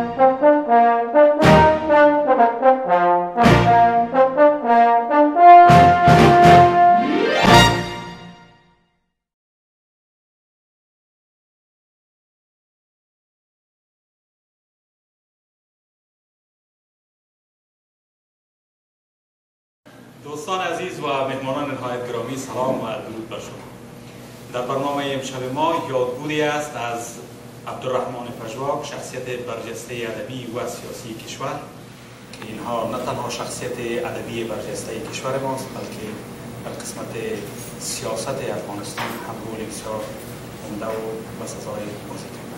دوستان عزیز و مهمانان نهایت گرامی، سلام و درود بر شما. در برنامه امشب ما یادبودی است از عبدالرحمن پژواک، شخصیت برجسته ادبی و سیاسی کشور. اینها نه تنها شخصیت ادبی برجسته کشور ماست، بلکه در قسمت سیاست افغانستان هم رول بسیار عمده و بسزای بازی کرده.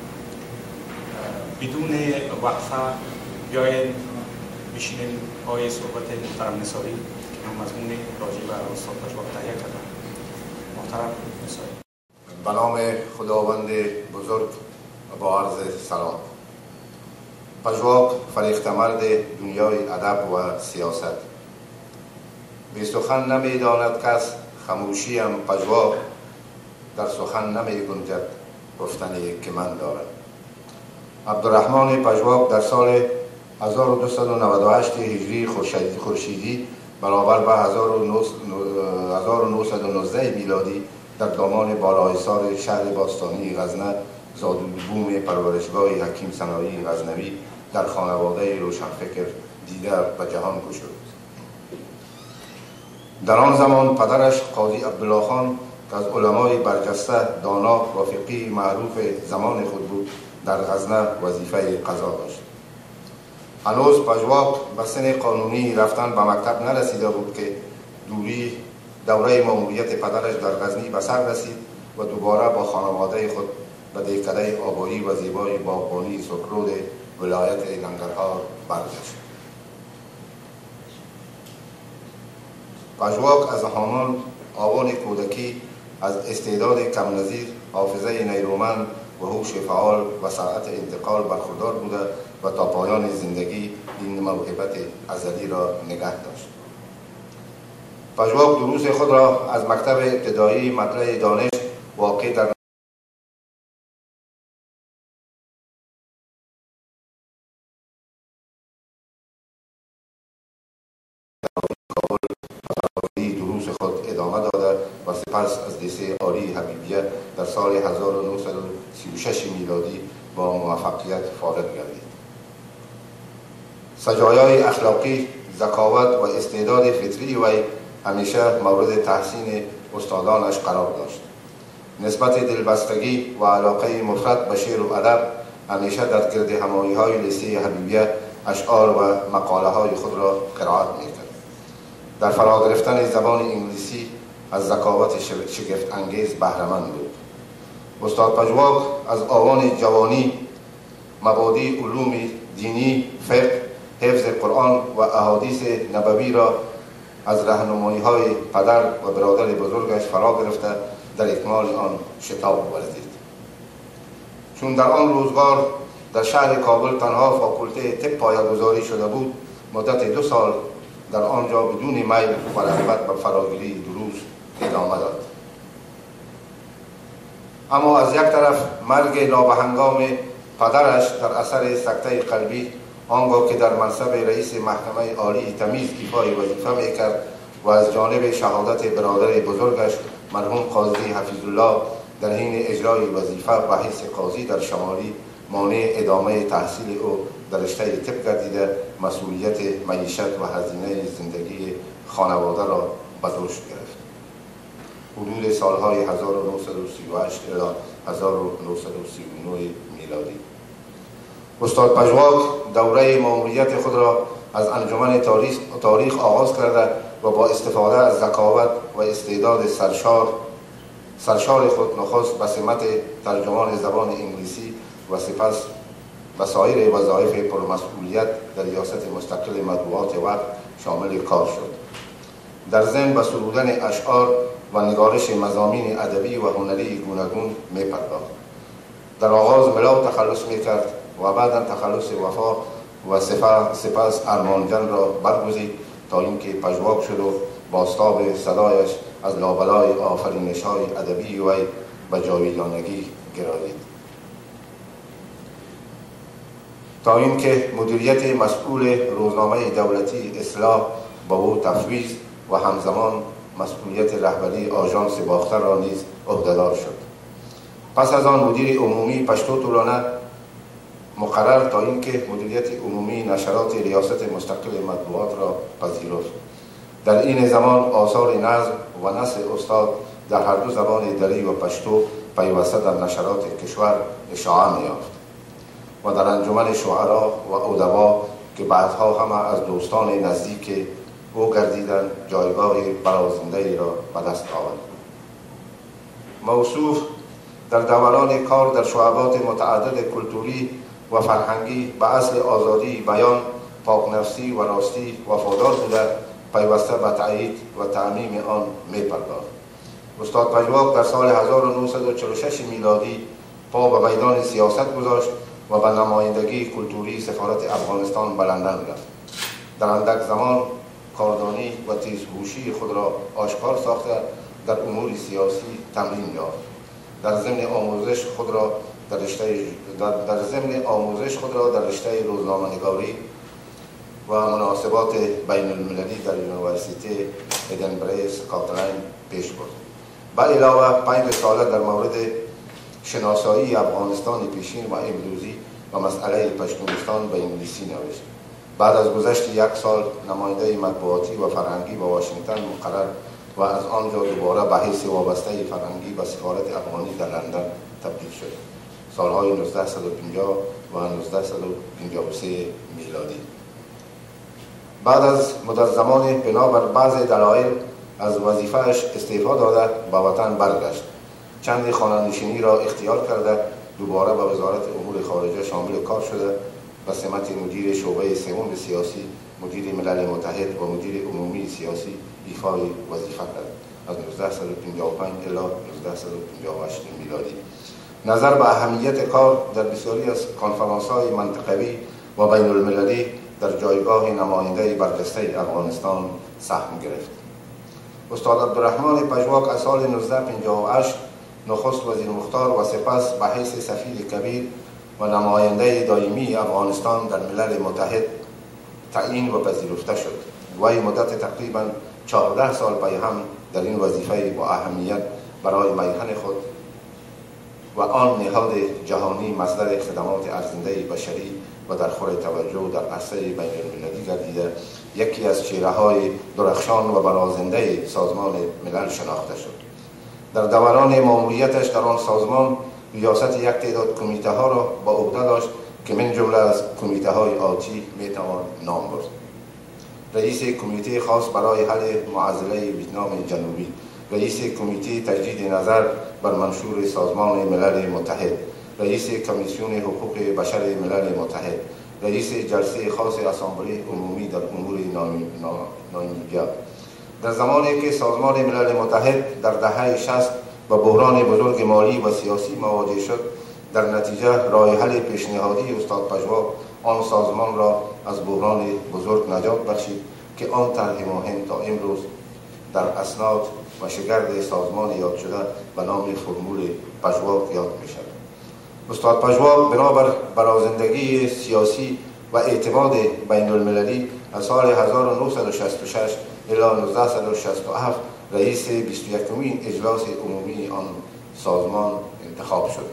بدون وقفه بیاین بشینیم پای صحبت محترم نصاری که هم مضمون راجع به استاد پژواک تهیه کرده. محترم نصاری. به نام خداوند بزرگ و با عرض سلام. پژواک فریخته مرد دنیای ادب و سیاست. بی سخن نمی داند کس، خموشیم پژواک در سخن نمی گنجد گفتنی که من دارم. عبدالرحمن پژواک در سال 1298 هجری خورشیدی برابر به 1919 میلادی در دامان بالاحصار شهر باستانی غزنه زادالبوم پرورشگاه حکیم سنایی غزنوی در خانواده روشنفکر دیده به جهان گشود. در آن زمان پدرش قاضی عبدالله خان که از علمای برجسته، دانا و فقیه معروف زمان خود بود، در غزنه وظیفه قضا داشت. هنوز پژواک به سن قانونی رفتن به مکتب نرسیده بود که دوره ماموریت پدرش در غزنی به سر رسید و دوباره با خانواده خود به دهکده آبایی و زیبای باغبانی سکرود ولایت ننگرهار برگشت. پژواک از همان آوان کودکی از استعداد کم نظیر، حافظه نیرومند و هوش فعال و سرعت انتقال برخوردار بوده و تا پایان زندگی این موهبت ازلی را نگه داشت. پژواک دروس خود را از مکتب ابتدایی مطلع دانش واقع در دروس خود ادامه داده و سپس از لیسه عالی حبیبیه در سال 1936 میلادی با موفقیت فارغ گردید. سجایای اخلاقی، ذکاوت و استعداد فطری وی همیشه مورد تحسین استادانش قرار داشت. نسبت دلبستگی و علاقه مفرط به شعر و ادب همیشه در گرد همایی‌های لیسه حبیبیه اشعار و مقاله های خود را قرائت می‌کرد. در فرا گرفتن زبان انگلیسی از ذکاوت شگفت انگیز بهره‌مند بود. استاد پژواک از آوان جوانی مبادی علوم دینی، فقه، حفظ قرآن و احادیث نبوی را از راهنمایی‌های پدر و برادر بزرگش فرا گرفته در اکمال آن شتاب ورزید. چون در آن روزگار در شهر کابل تنها فاکولته طب پایه‌گذاری شده بود، مدت 2 سال در آنجا بدون میل و رغبت به فراگیری دروس ادامه داد. اما از یک طرف مرگ نابهنگام پدرش در اثر سکته قلبی، آنگاه که در منصب رئیس محکمه عالی تمیز ایفای وظیفه میکرد و از جانب شهادت برادر بزرگش مرحوم قاضی حفیظالله در حین اجرای وظیفه و حیث قاضی در شمالی مانع ادامه تحصیل او در رشته طب گردیده، مسئولیت معیشت و هزینه زندگی خانواده را به دوش گرفت. حدود سالهای 1938 الی 1939 میلادی. استاد پژواک دوره ماموریت خود را از انجمن تاریخ آغاز کرده و با استفاده از ذکاوت و استعداد سرشار خود نخست به سمت ترجمان زبان انگلیسی و سپس و سایر وظایف پرمسئولیت در ریاست مستقل مطبوعات وقت شامل کار شد. در ضمن به سرودن اشعار و نگارش مضامین ادبی و هنری گوناگون می‌پرداخت. در آغاز ملاو تخلص می‌کرد و بعدا تخلص وفا و سپس ارمانجان را برگزید تا اینکه پژواک شد و بازتاب صدایش از لابلای آفرینش‌های ادبی وی به جاویدانگی گرایید. تا اینکه مدیریت مسئول روزنامه دولتی اصلاح به او تفویض و همزمان مسئولیت رهبری آژانس باختر را نیز عهدهدار شد. پس از آن مدیر عمومی پشتو طولانه مقرر تا اینکه مدیریت عمومی نشرات ریاست مستقل مطبوعات را پذیرفت. در این زمان آثار نظم و نثر استاد در هر دو زبان دری و پشتو پیوسته در نشرات کشور اشاعه می‌یافت و در انجمن شعرا و ادبا که بعدها همه از دوستان نزدیک او گردیدند جایگاه برازنده‌ای را به دست آورد. موصوف در دوران کار در شعبات متعدد کلتوری و فرهنگی به اصل آزادی بیان، پاک‌نفسی و راستی وفادار بوده، پیوسته به تأیید و تعمیم آن می‌پرداخت. استاد پژواک در سال 1946 میلادی پا به میدان سیاست گذاشت و به نمایندگی کلتوری سفارت افغانستان به لندن رفت. در اندک زمان کاردانی و تیزهوشی خود را آشکار ساخته در امور سیاسی تمرین یافت. در ضمن آموزش خود را در رشته روزنامه‌نگاری و مناسبات بین المللی در یونیورسیته ادنبرا اسکاتلند پیش برد. به علاوه 5 ساله در مورد شناسایی افغانستان پیشین و امروزی و مسئله پشتونستان به انگلیسی نوشت. بعد از گذشت 1 سال نماینده مطبوعاتی و فرهنگی به واشنگتن مقرر و از آنجا دوباره به حیث وابسته فرهنگی به سفارت افغانی در لندن تبدیل شد. سالهای 1950 و 1953 میلادی. بعد از مدت زمان بنابر بعض دلایل از وظیفه‌اش استعفا داده به وطن برگشت. چند خانه‌نشینی را اختیار کرده دوباره به وزارت امور خارجه شامل کار شده و سمت مدیر شعبه سوم سیاسی، مدیر ملل متحد و مدیر عمومی سیاسی ایفای وظیفه کرد از 1955 الی 1958 میلادی. نظر به اهمیت کار در بسیاری از کنفرانس‌های منطقوی و بین المللی در جایگاه نماینده برجسته افغانستان سهم گرفت. استاد عبدالرحمن پژواک از سال 1958 نخست وزیر مختار و سپس به حیث سفیر کبیر و نماینده دائمی افغانستان در ملل متحد تعیین و پذیرفته شد. وی مدت تقریبا 14 سال پی هم در این وظیفه با اهمیت برای میهن خود و آن نهاد جهانی مصدر خدمات ارزنده بشری و در خور توجه در عرصه بین المللی گردیده یکی از چهره‌های درخشان و برازنده سازمان ملل شناخته شد. در دوران ماموریتش در آن سازمان ریاست یک تعداد کمیته ها را با عهده داشت که من جمله از کمیته های آتی میتوان نام برد: رئیس کمیته خاص برای حل معضله ویتنام جنوبی، رئیس کمیته تجدید نظر بر منشور سازمان ملل متحد، رئیس کمیسیون حقوق بشر ملل متحد، رئیس جلسه خاص اسامبله عمومی در امور نامیا. در زمانی که سازمان ملل متحد در دهه 60 با بحران بزرگ مالی و سیاسی مواجه شد، در نتیجه راه حل پیشنهادی استاد پژواک آن سازمان را از بحران بزرگ نجات بخشید که آن طرح مهم تا امروز در اسناد و شگرد سازمان یاد شده به نام فرمول پژواک یاد می شود. استاد پژواک بنابر برازندگی سیاسی و اعتماد بین المللی از سال 1966 الی 1967 رئیس 21مین اجلاس عمومی آن سازمان انتخاب شد.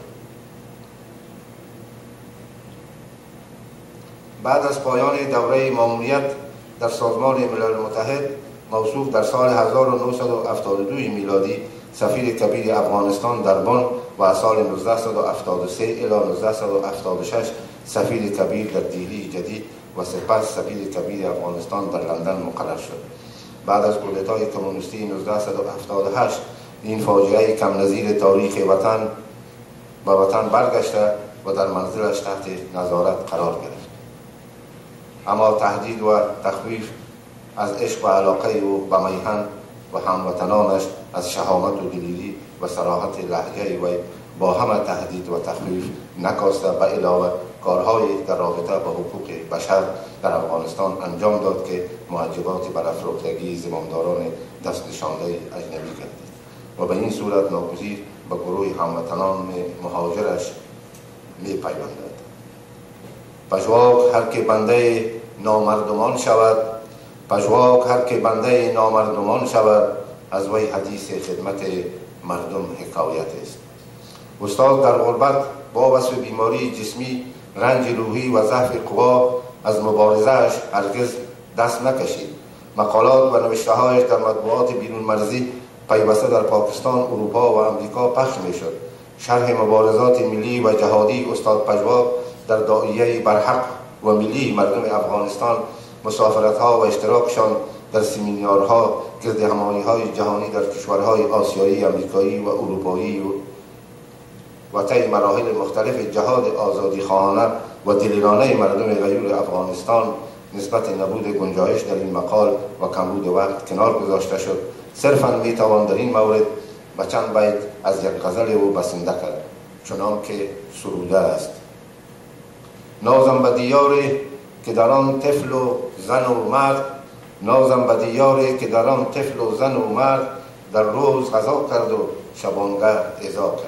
بعد از پایان دوره ماموریت در سازمان ملل متحد، موصوف در سال 1972 میلادی سفیر کبیر افغانستان در بن و از سال 1973 الی 1976 سفیر کبیر در دیلی جدید و سپس سفیر کبیر افغانستان در لندن مقرر شد. بعد از کودتای کمونیستی 1978 این فاجعه کم نظیر تاریخ وطن به وطن برگشته و در منزلش تحت نظارت قرار گرفت. اما تهدید و تخویف از عشق و علاقه او به میهن و هموطنانش از شهامت و دلیری و صراحت لهجه وی با همه تهدید و تخویف نکاسته به علاوه کارهای در رابطه با حقوق بشر در افغانستان انجام داد که معجبات برافروختگی زمامداران دست نشانده اجنبی گردید و به این صورت ناگزیر به گروه هموطنان مهاجرش می پیوندد. پژواک هر که بنده نامردمان شود، پژواک هر که بنده نامردمان شود، از وی حدیث خدمت مردم حکایت است. استاد در غربت با وصف بیماری جسمی، رنج روحی و ضعف قوا از مبارزه‌اش هرگز دست نکشید. مقالات و نوشته‌هایش در مطبوعات بیرون مرزی پیوسته در پاکستان، اروپا و امریکا پخش می‌شد. شرح مبارزات ملی و جهادی استاد پژواک در داعیه برحق و ملی مردم افغانستان، مسافرت‌ها و اشتراکشان در سمینارها، گردهمایی‌های جهانی در کشورهای آسیایی، امریکایی و اروپایی و طی مراحل مختلف جهاد آزادیخواهانه و دلیرانه مردم غیور افغانستان نسبت نبود گنجایش در این مقال و کمبود وقت کنار گذاشته شد. صرفاً میتوان در این مورد به چند بیت از یک غزل او بسنده کرد، چنان که سروده است: نازم به دیاری که در آن طفل و زن و مرد، نازم به دیاری که در آن طفل و زن و مرد، در روز غذا کرد و شبانگه عزا کرد.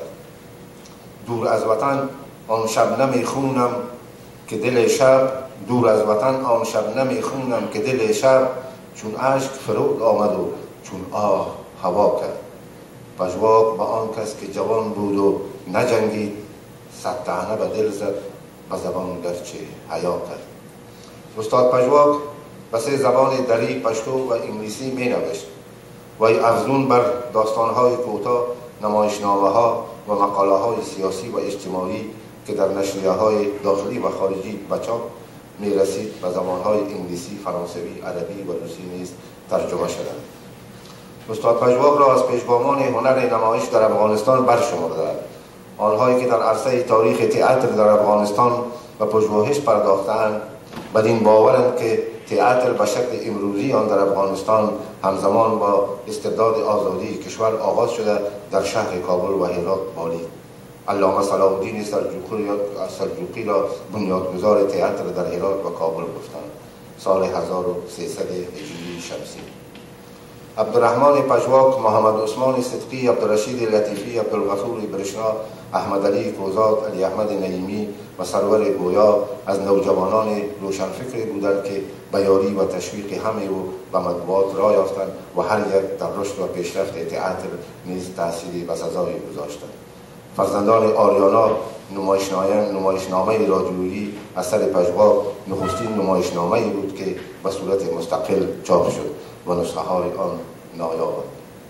دور از وطن آن شبنم خونم که دل شب، دور از وطن آن شبنم خونم که دل شب، چون اشک فرود آمد و چون آه هوا کرد. پژواک به آن کس که جوان بود و نجنگید، صد طعنه به دل زد، به زبان گرچه حیا کرد. استاد پژواک به 3 زبان دری، پشتو و انگلیسی می نوشت. وی افزون بر داستانهای کوتاه، نمایشنامه‌ها و مقاله‌های سیاسی و اجتماعی که در نشریه‌های داخلی و خارجی به چاپ می رسید به زبان‌های انگلیسی، فرانسوی، عربی و روسی نیز ترجمه شدند. استاد پژواک را از پیشگامان هنر نمایش در افغانستان برشمردند. آنهایی که در عرصه تاریخ تئاتر در افغانستان و پژوهش پرداختند بدین باورند که تئاتر به شکل امروزی آن در افغانستان همزمان با استرداد آزادی کشور آغاز شده در شهر کابل و هرات بالید. علامه صلاح الدین سلجوقی را بنیادگذار تئاتر در هرات و کابل گفتند، سال 1300 هجری شمسی. عبدالرحمن پژواک، محمد عثمان صدقی، عبدالرشید لطیفی، عبدالغفور برشنا، احمد علی کوزاد، علی احمد نعیمی و سرور گویا از نوجوانان روشنفکری بودند که به یاری و تشویق همه او به مطبوعات راه یافتند و هر یک در رشد و پیشرفت تئاتر نیز تأثیری بسزایی گذاشتند. فرزندان آریانا نمایشنامه رادیویی اثر پژواک نخستین نمایشنامه‌ای بود که به صورت مستقل چاپ شد و نسخه های آن نایاب.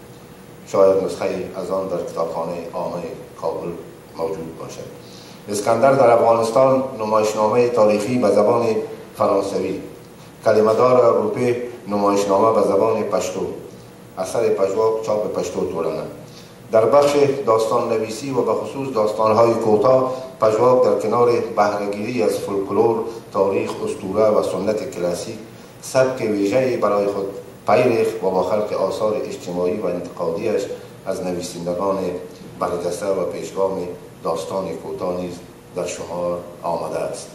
شاید نسخه از آن در کتابخانه عامه کابل موجود باشد. اسکندر در افغانستان نمایشنامه تاریخی به زبان فرانسوی، کلمه‌دار روپه نمایشنامه به زبان پشتو، اثر پژواک چاپ پشتو تورانه. در بخش داستان نویسی و به خصوص داستان‌های کوتاه، پژواک در کنار بهره‌گیری از فولکلور، تاریخ، اسطوره و سنت کلاسیک، سبک ویژه‌ای برای خود پیریخت و با خلق آثار اجتماعی و انتقادیش از نویسندگان برجسته و پیشگام داستان کوتاه نیز در شمار آمده است.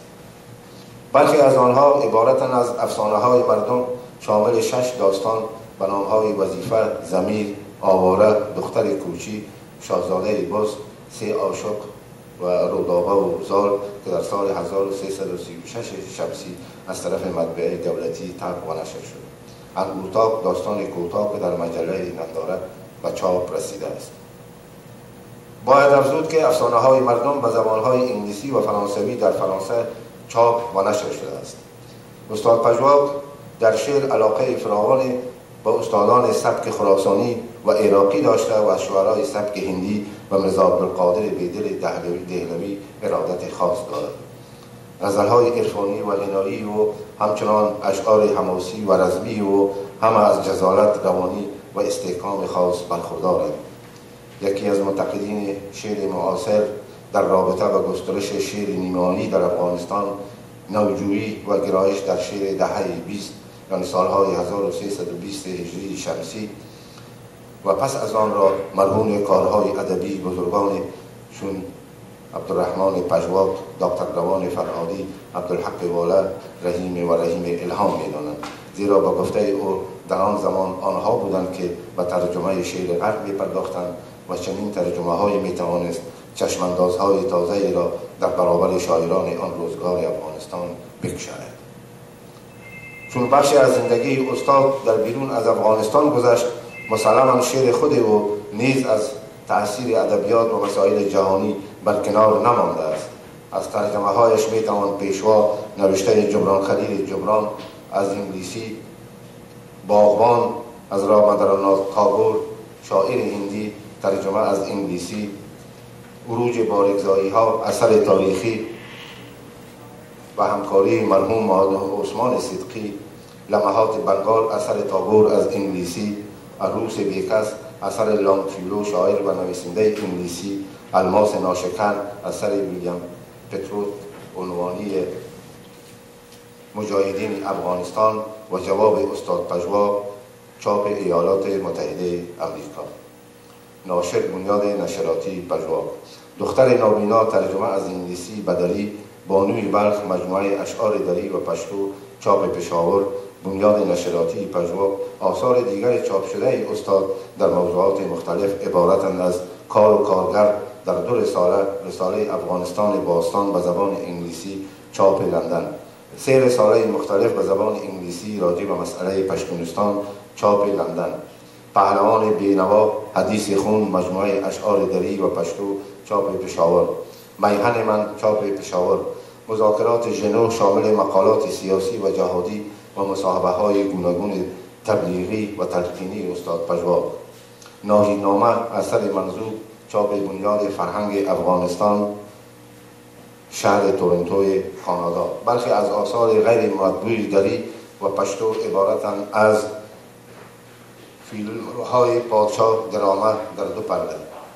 برخی از آنها عبارتند از افسانه‌های مردم شامل 6 داستان به نام‌های وظیفه، ضمیر، آواره، دختر کوچی، شاهزاده بز، 3 عاشق و رودابه و زال که در سال 1336 شمسی از طرف مطبعه دولتی طبع و نشر شد. انگورتاک داستان کوتاه که در مجله ننداره به چاپ رسیده است. باید افزود که افسانه‌های مردم به زبان‌های انگلیسی و فرانسوی در فرانسه چاپ و نشر شده است. استاد پژواک در شعر علاقه فراوانی با استادان سبک خراسانی و عراقی داشته و از شعرای سبک هندی و مرزا عبدالقادر بیدل دهلوی ارادت خاص دارد. غزل‌های عرفانی و غنایی و همچنان اشعار حماسی و رزمی و همه از جزالت روانی و استحکام خاص برخوردارند. یکی از منتقدین شعر معاصر در رابطه با گسترش شعر نیمه‌آیی در افغانستان، نوجویی و گرایش در شعر دهه 20 یعنی سالهای 1320 هجری شمسی و پس از آن را مرهون کارهای ادبی بزرگان چون عبدالرحمن پژواک، دکتر روان فرهادی، عبدالحق واله، رحیم الهام می‌دانند، زیرا با گفته او در آن زمان آنها بودند که به ترجمه شعر غرب می‌پرداختند و چنین ترجمه‌هایی می‌توانست چشم‌اندازهای تازه‌ای را در برابر شاعران آن روزگار افغانستان بکشاید. چون بخشی از زندگی استاد در بیرون از افغانستان گذشت، مسلماً شعر خود او نیز از تأثیر ادبیات و مسائل جهانی برکنار نمانده است. از ترجمه هایش می توان پیشوا نوشته جبران خلیل جبران از انگلیسی، باغبان از رابندرانات تاگور شاعر هندی ترجمه از انگلیسی، عروج بارگزایی ها اثر تاریخی و همکاری مرحوم عثمان صدقی، لمحات بنگال اثر تاگور از انگلیسی، عروس بیکس اثر لانگفیلو شاعر و نویسنده انگلیسی، الماس ناشکن اثر ویلیام پتروت عنوانی مجاهدین افغانستان و جواب استاد پژواک چاپ ایالات متحده آمریکا. ناشر بنیاد نشراتی پژواک. دختر نابینا ترجمه از انگلیسی بدری بانوی بلخ مجموعه اشعار دری و پشتو چاپ پشاور بنیاد نشراتی پژواک. آثار دیگر چاپ شده استاد در موضوعات مختلف عبارتند از کار و کارگر در 2 رساله افغانستان باستان به زبان انگلیسی چاپ لندن، 3 رساله مختلف به زبان انگلیسی راجع به مسئله پشتونستان چاپ لندن، پهلوان بینوا حدیث خون مجموعه اشعار دری و پشتو چاپ پشاور، میهن من چاپ پشاور، مذاکرات ژنو شامل مقالات سیاسی و جهادی و مصاحبه های گوناگون تبلیغی و تلقینی استاد پژواک. ناهیدنامه اثر منظور چاپ بنیاد فرهنگ افغانستان شهر تورنتوی کانادا. برخی از آثار غیر مطبوع دری و پشتو عبارتند از فیلم های پادشاه درامه در 2 پرده،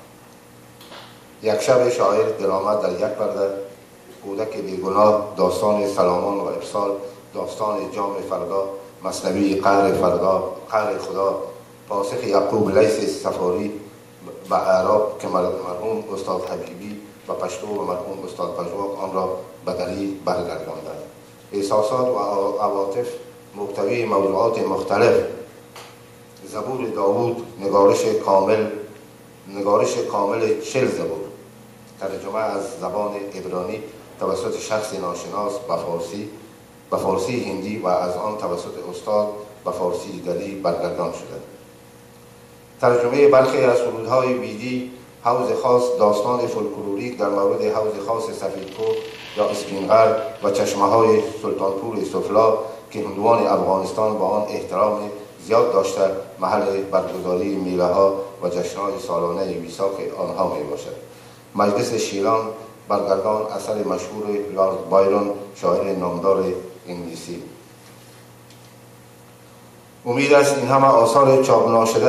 یک شب شاعر درامه در 1 پرده، کودک بیگناه داستان سلامان و ارسال، داستان جام فردا، مثنوی قهر خدا، پاسخ یعقوب لیث صفاری به اعراب که مرحوم استاد حبیبی و پشتو و مرحوم استاد پژواک آن را به دری برگرداندند. احساسات و عواطف محتوی موضوعات مختلف، زبور داوود نگارش کامل 40 زبور ترجمه از زبان عبرانی توسط شخص ناشناس به فارسی هندی و از آن توسط استاد به فارسی دری برگردان شده. ترجمه برخی از سرودهای بیدی، حوض خاص داستان فولکلوریک در مورد حوض خاص سفیدکوه یا اسپینغر و چشمه های سلطانپور سفلا که هندوان افغانستان با آن احترام زیاد داشته محل برگزاری میله ها و جشن‌های سالانه ویساک آنها می باشد. مجلس شیلان برگردان اثر مشهور لارد بایرون شاعر نامدار انگلیسی. امید است این همه آثار چاپ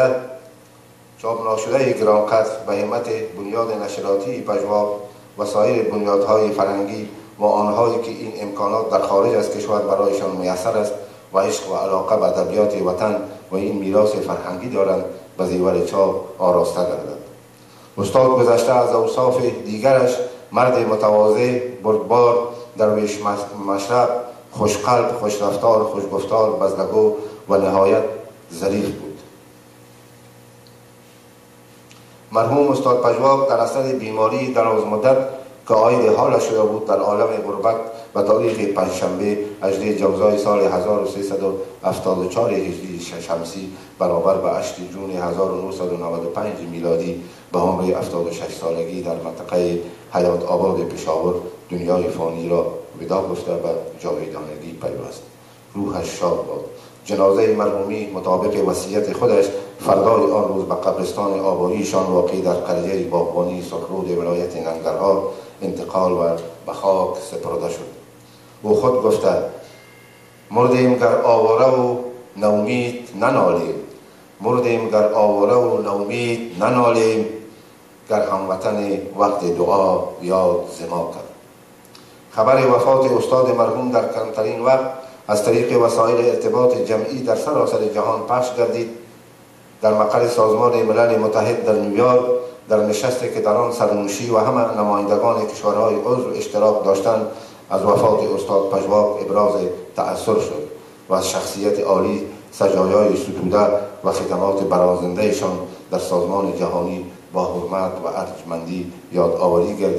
ناشده گرانقدر به همت بنیاد نشراتی پژواک و سایر بنیادهای فرهنگی و آنهایی که این امکانات در خارج از کشور برایشان میسر است و عشق و علاقه به ادبیات وطن و این میراث فرهنگی دارند به زیور چاپ آراسته گردد. استاد گذشته از اوصاف دیگرش مرد متواضع، بردبار، درویش مشرب، خوشقلب، خوشرفتار، خوشگفتار، بزلگو و نهایت ظریف بود. مرحوم استاد پژواک در اثر بیماری دراز مدت که عاید حالش شده بود در عالم غربت و تاریخ پنجشنبه 18 جوزای سال 1374 هجری شمسی برابر به 8 جون 1995 میلادی به عمر 76 سالگی در منطقه حیات آباد پشاور دنیای فانی را ودا گفته به جاویدانگی پیوست. روحش شاد باد. جنازه مرحومی مطابق وصیت خودش فردای آن روز به قبرستان آباییشان واقع در قریه باغبانی سرخرود ولایت ننگرهار انتقال و به خاک سپرده شد. او خود گفته مردیم گر آواره و نومید ننالیم، مردیم گر آواره و نومید ننالیم، گر هموطن وقت دعا یاد زما کرد. خبر وفات استاد مرحوم در کمترین وقت از طریق وسایل ارتباط جمعی در سراسر جهان پخش گردید. در مقر سازمان ملل متحد در نیویورک در نشستی که در آن سرنوشی و همه نمایندگان کشورهای عضو اشتراک داشتند از وفات استاد پژواک ابراز تأثر شد و از شخصیت عالی سجایای ستوده و خدمات برازندهشان در سازمان جهانی با حرمت و ارجمندی یادآوری گردید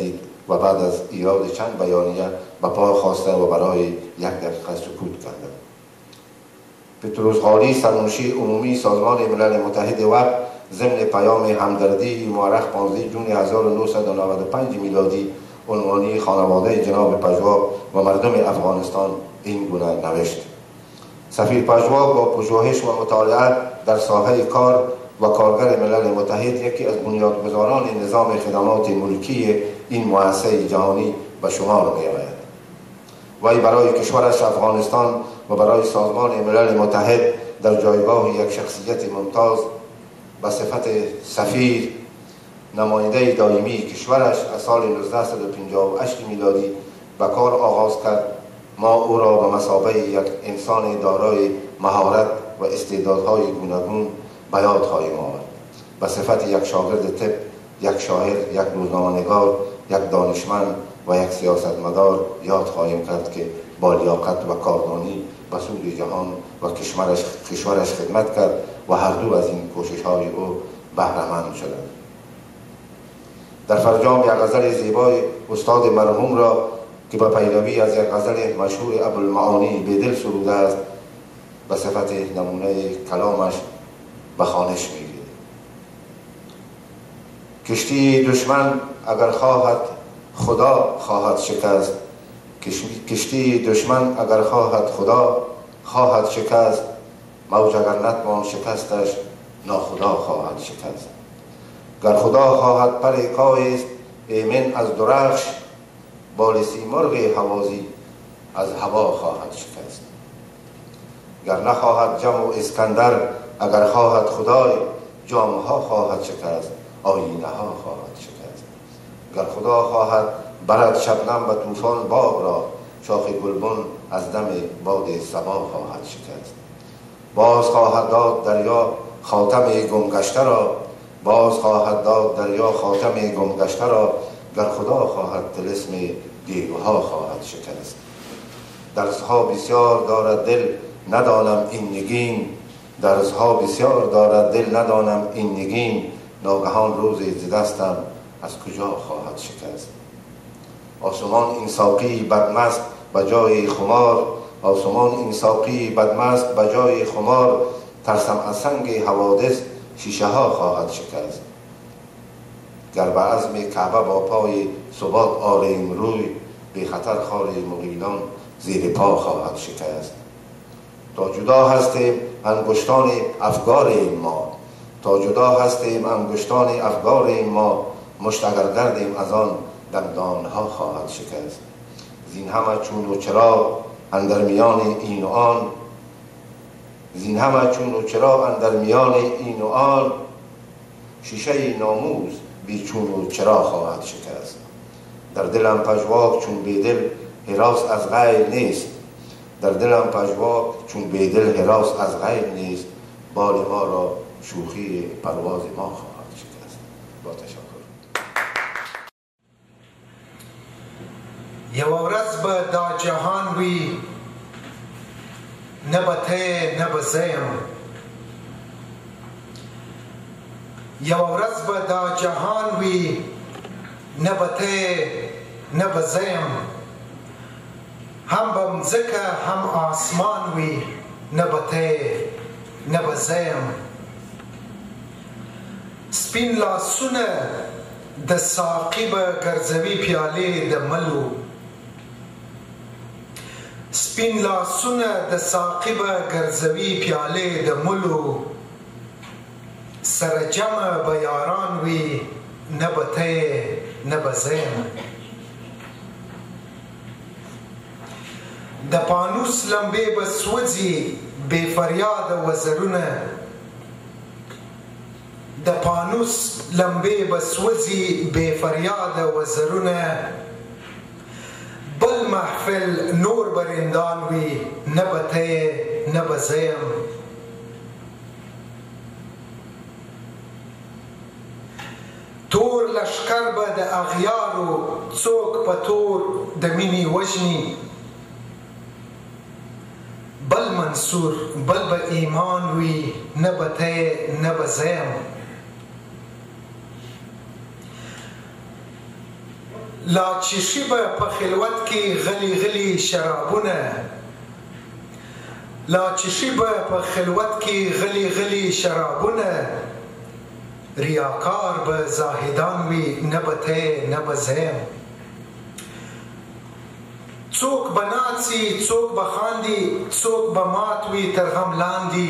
و بعد از ایراد چند بیانیه به پای خواسته و برای 1 دقیقه سکوت کرده. پتروس غالی سرمنشی عمومی سازمان ملل متحد وقت ضمن پیام همدردی مورخ 15 جون 1995 میلادی عنوانی خانواده جناب پژواک و مردم افغانستان این گونه نوشت: سفیر پژواک با پژوهش و مطالعه در ساحه کار و کارگر ملل متحد یکی از بنیادگذاران نظام خدمات ملکی این مؤسسه جهانی به شمار می‌آید. وی برای کشورش افغانستان و برای سازمان ملل متحد در جایگاه یک شخصیت ممتاز به صفت سفیر نماینده دائمی کشورش از سال 1958 میلادی به کار آغاز کرد. ما او را به مثابه یک انسان دارای مهارت و استعدادهای گوناگون به یاد خواهیم آورد. به صفت یک شاگرد طب، یک شاعر، یک روزنامه‌نگار، یک دانشمند و یک سیاستمدار یاد خواهیم کرد که با لیاقت و کاردانی به سوی جهان و کشورش خدمت کرد و هر دو از این کوشش‌های او بهره‌مند شدند. در فرجام یک غزل زیبای استاد مرحوم را که به پیروی از یک غزل مشهور ابوالمعانی به دل سروده است به صفت نمونه کلامش به خوانش می‌گیرد. کشتی دشمن اگر خواهد خدا خواهد شکست، کشتی دشمن اگر خواهد خدا خواهد شکست، موج اگر نتوان شکستش ناخدا خواهد شکست. گر خدا خواهد پر کاه است ایمن از درخش، بال سیمرغ هوازی از هوا خواهد شکست. گر نخواهد جم و اسکندر اگر خواهد خدای، جامه ها خواهد شکست، آینه ها خواهد شکست. گر خدا خواهد برد شبنم و طوفان باغ را، شاخ گلبن از دم باد صبا خواهد شکست. باز خواهد داد دریا خاتم گمگشته را، باز خواهد داد دریا خاتم گمگشته را، گر خدا خواهد طلسم دیوها خواهد شکست. درسها بسیار دارد دل ندانم این نگین، درسها بسیار دارد دل ندانم این نگین، ناگهان روزی ز دستم از کجا خواهد شکست. آسمان این ساقی بدمست به جای خمار، آسمان این ساقی بدمست به جای خمار، ترسم از سنگ حوادث شیشه ها خواهد شکست. گر به عزم کعبه با پای ثبات آریم روی، بی خطر خار مغیلان زیر پا خواهد شکست. تا جدا هستیم انگشتان افگار ما، تا جدا هستیم انگشتان افگار ما، مشت اگر گردیم از آن دندان ها خواهد شکست. زین همه چون و چرا اندر میان این و آن، زین همه چون و چرا اندر میان این و آن، شیشه ناموز بی چون و چرا خواهد شکست. در دلم پژواک چون بیدل هراس از غیر نیست، در دلم پژواک چون بیدل هراس از غیر نیست، بال ما را شوخی پرواز ما خواهد شکست. با تشکر. یو ورځ به دا جهان وي، نه به ته نه به زه یم. یو ورځ به دا جهان وي، نه به ته نه به زه یم. هم به مځکه هم آسمان وي، نه به ته نه به زه یم. سپین لاسونه د ساقي به ګرځوي پیالې د ملو، سپین لاسونه د ساقي به ګرځوي پیالې د ملو. سره جمع به یاران وي، نه به ته نه به زه یم. د پانوس لمبې به سوځي بې فریاده وزرونه، د پانوس لمبې به سوځي بې فریاده وزرونه. بل محفل نور به رندان وي، نه به ته نه به زه یم. تور لشکر به د اغیارو څوک په تور د مینې وژني. بل منصور بل به ایمان وي، نه به ته نه به زه یم. لا چشی به په خلوت کې غلی غلی شرابونه لا چشی به په خلوت کې غلی غلی شرابونه ریاکار به زاهدان وی نه به ته نه به زیم څوک به ناڅي څوک به خاندي څوک به مات وي تر غم لاندې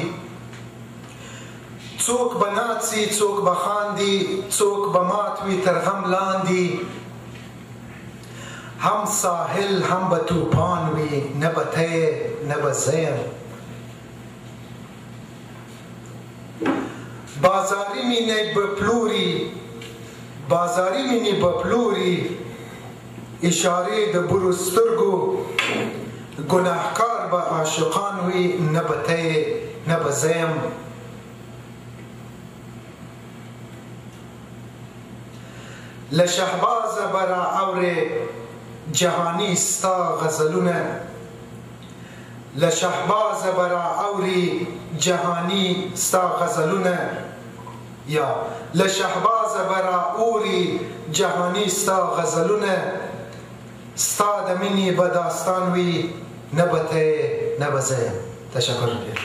څوک به ناڅي څوک به خاندي څوک به مات وي تر غم لاندې هم ساحل هم به طوفان وي نه به ته نه به زیم بازاری مینې به پلوري بازاری مینې به پلوري اشاره د برو سترګو ګناهکار به عاشقان وي نه به ته نه به زیم له شهبازه به رااورې جهاني ستا غزلونه له شهبازه به رااورې جهاني ستا غزلونه یا له شهبازه به رااورې جهاني ستا غزلونه ستا د مینې به داستان وي نه به ته نه به زه تشکر ډېر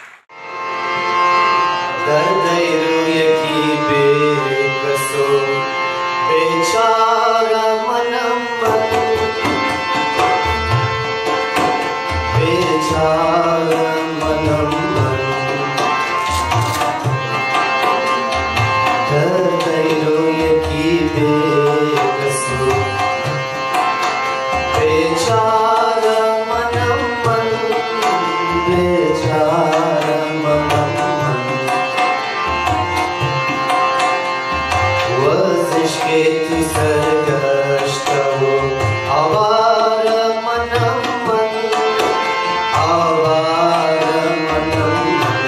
دردی رویکی بکسو بیچاره منم من بیچاره منم من دردی رویکی بکسو بیچاره منم من بیچاره منم من ورزش که تو سرگشته و آواره منم من آواره منم من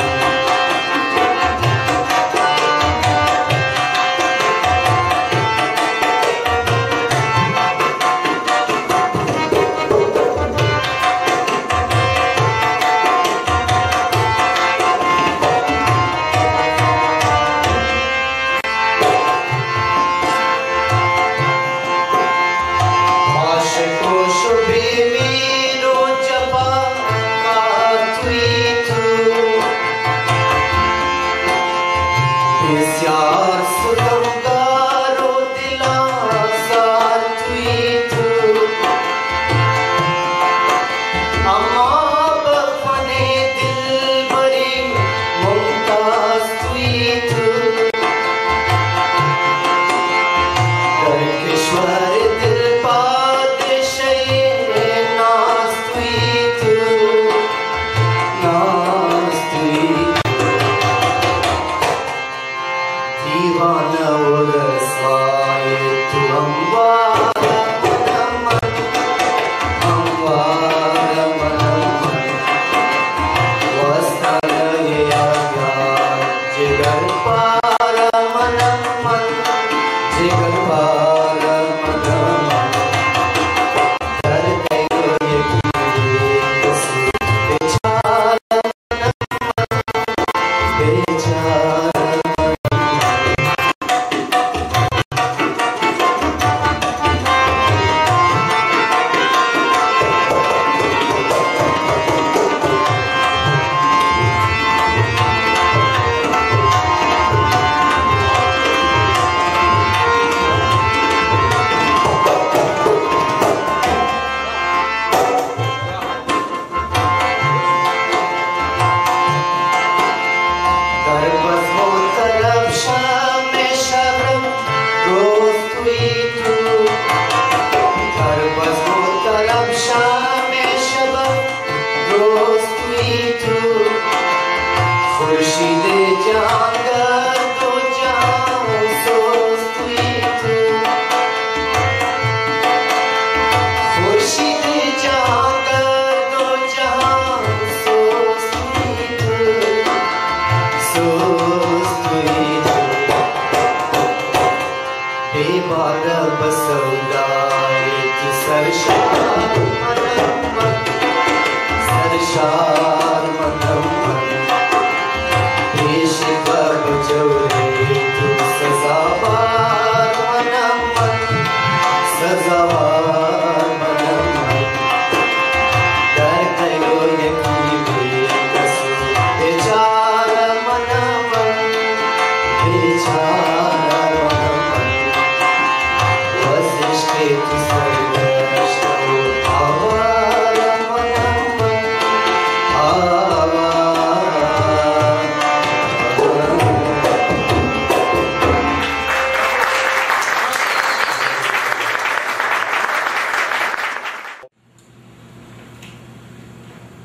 Saza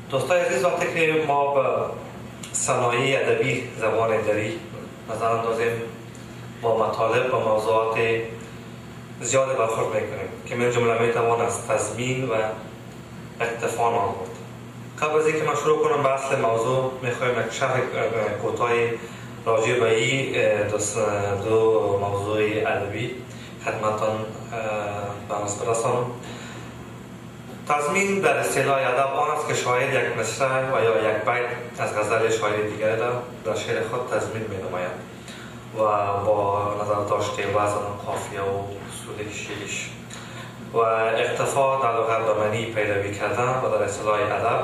دوستای عزیز، وقتی که ما به صنایع ادبی زبان دری نظر اندازیم، با مطالب و موضوعات زیاد برخورد میکنیم که من جمله میتوان از تضمین و اقتفا نام برد. قبل از اینکه من شروع کنم به اصل موضوع، میخوایم یک شرح کوتاهی راجع به این دو موضوع ادبی خدمتتان برسانم. تضمین در اصطلاح ادب آن است که شاعر یک مصرع و یا یک بیت از غزل شاعر دیگری را در شعر خود تضمین می‌نماید و با نظر داشته وزن، قافیه و اصول شعریش و اقتفا در لغت به معنی پیروی کردن و در اصطلاح ادب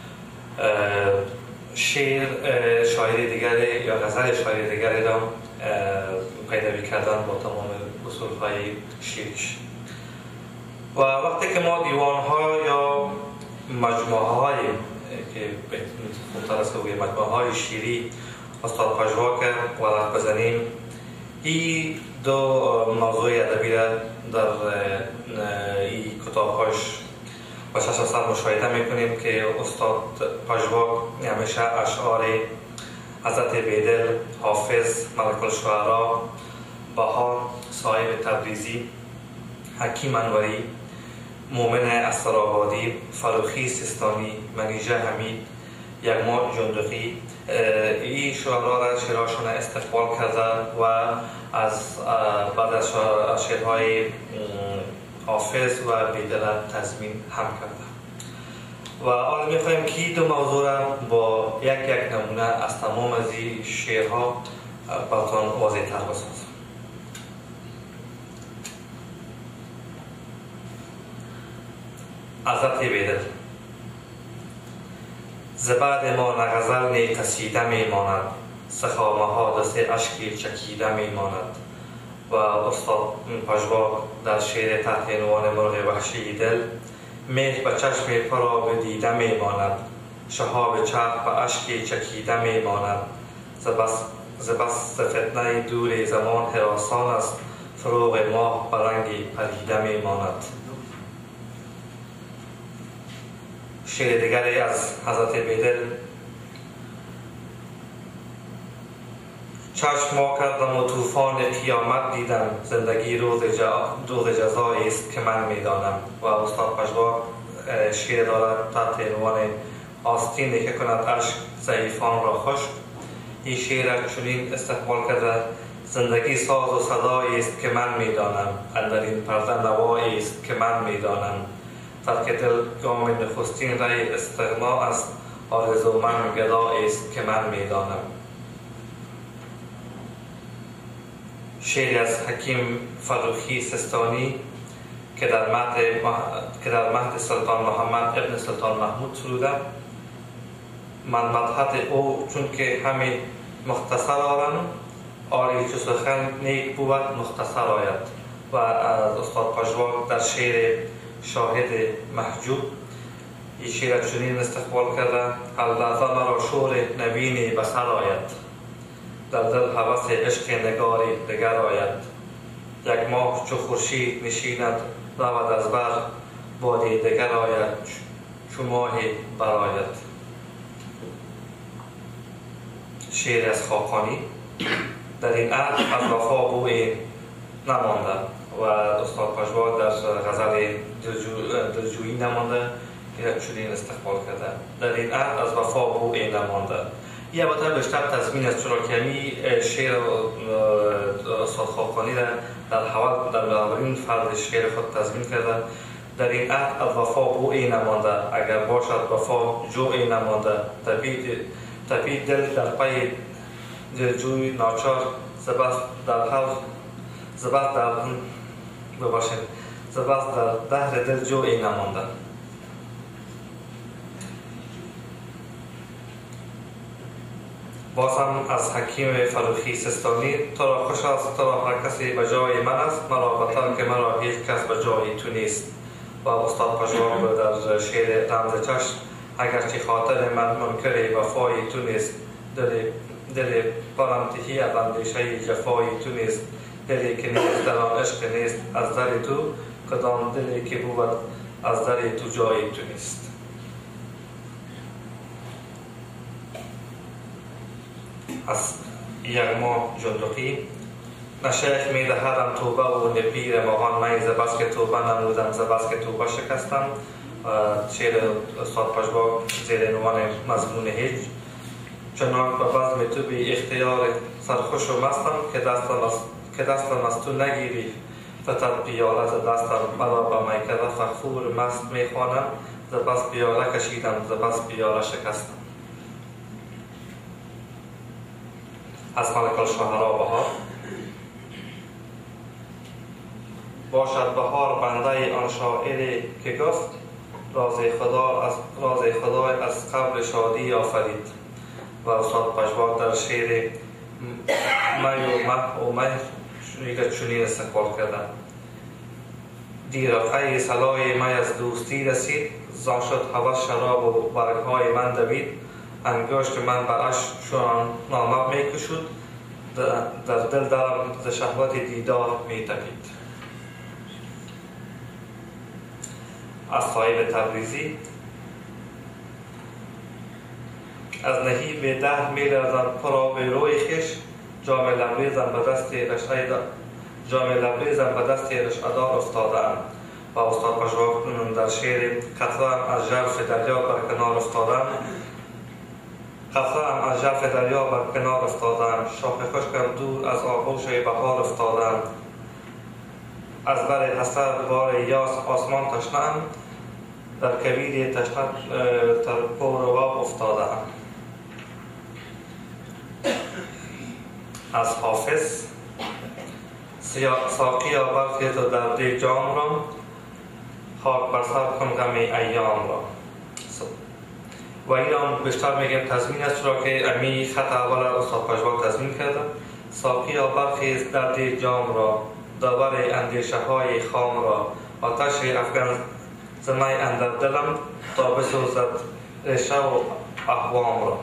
شعر شاعر دیگری یا غزل شاعر دیگری را پیروی کردن با تمام اصول‌های شعریش. و وقتی که ما دیوان‌ها یا مجموعه‌های که خوبتر است که مجموعه‌های شعری استاد پژواک ورق بزنیم، این دو موضوع ادبی را در این کتاب‌هاش با چشم مشاهده می‌کنیم که استاد پژواک همیشه اشعار حضرت بیدل، حافظ، ملک الشعرا، بهار، صاحب تبریزی، حکیم انوری، مومن استرآبادی، فروخی سیستانی، منیژه حمید، یغما جندقی این شعرا را شعرهاشون استقبال کرده و از بعد از شعرهای حافظ و بیدل تضمین هم کرده. و حالا می‌خوایم که دو موضوع را با یک نمونه از تمام از این شعرها براتون واضح‌تر بسازم. حضرت بیدل: ز بعد ما نه غزل نی قصیده میماند، سخا محادث اشکی چکیده میماند. و استاد پژواک در شعر تحت عنوان مرغ وحشی دل: مهر به چشم پرا به دیده میماند، شهاب چرخ به اشکی چکیده میماند. ز بس فتنه دور زمان هراسان است، فروغ ماه به رنگی پریده میماند. شعر دیگری از حضرت بیدل: چشم وا کردم و طوفان قیامت دیدم، زندگی روز جزایی است که من میدانم. و استاد پژواک شعر دارد تحت عنوان آستینی که کند اشک ضعیفان را خشک. این شعر چنین استقبال کرده: زندگی ساز و صدایی است که من میدانم، اندرین پرده نوایی است که من میدانم. ترک دل گام نخستین رای استغنا است، آرزو من گدایی است که من میدانم. شعر از حکیم فروخی سیستانی که در مهد سلطان محمد ابن سلطان محمود سروده: من مدحت او چون که همه مختصر آرم، آری چو سخن نیک بود مختصر آید. و از استاد پژواک در شعر شاهد محجوب این شعر چنین استقبال کرده: هر لحظه مرا شور نوینی به سر آید، در دل هوس عشق نگاری دگر آید. یک ماه چو خورشید نشیند رود از بر، بادی دگر آید چو ماهی برآید. شعر از خاقانی: در این عهد از وفا بویی نمانده. و استاد پژواک در غزل دلجویی نمانده که چنین استقبال کرده: در این عهد از وفا بویی نمانده. این البته بیشتر تضمین است، چرا که همین شعر استاد خاقانی را در اولین فرد شعر خود تضمین کرده: در این عهد از وفا بویی نمانده، اگر باشد وفا جویی نمانده. تپید دل در پی دلجوی ناچار، زبست در دهر دل جویی نمانده. باز هم از حکیم فروخی سیستانی: تو را خوش است، تو را هر کسی به جای من است، مرا بطر که مرا هیچ کس به جای تو نیست. و استاد پژواک در شعر رمز چشم: اگرچه خاطر من منکر وفای تو نیست، دل پرانتهی از اندیشه جفای تو نیست. دلی که نیست در آن عشق نیست از در تو، کدام دلی که بود از در تو جای تو نیست. از یک ماه جندقی نه شیخ می دهدم توبه و نه پیر مغان می زبست که توبه نمودم زبست که توبه شکستم. شعر استاد پژواک زیر عنوان مضمون هیچ. چنان به بزم تو بی اختیار سرخوش و مستم که دستم از تو نگیری فتد پیاله ز دستم مرا به میکده فخور مست می خوانم ز بس پیاله کشیدم ز بس پیاله شکستم. از ملک الشعرا بهار. باشد بهار بنده آن شاعری که گفت راز خدا از قبل شادی آفرید. و استاد پژواک در شعر می و مه و مهر چنین استقبال کردند: دیرقه صلای می از دوستی رسید، زان شد هوس شراب و برگهای من دوید. انگشت من برش چون نامه می کشد، در دل درم ز شهوت دیدار می تپید. از صاحب تبریزی. از نهیب 10 می‌لرزم پر به روی خویش، جام لبریزم به دست رشعه‌دار افتاده‌ام. و استاد پژواک در شعر قطره‌ام از ژرف دریا بر کنار افتاده‌ام. شاخ خشکم دور از آغوش بهار افتاده‌ام. از بر حسرت بار یاس آسمان تشنه‌ام، در کویر تشنه تر پر و افتاده‌ام. از حافظ. ساقیا برخیز و در دی جام را، خاک بر سر کن غم ایام را. و ایران بیشتر میگم تضمین است را که امی خط اول استاد پژواک تضمین کرده. ساقیا برخیز در دی جام را، داور اندیشه های خام را. آتش افغان زمی اندر دلم، تا بسوزد ریشه و اقوام را.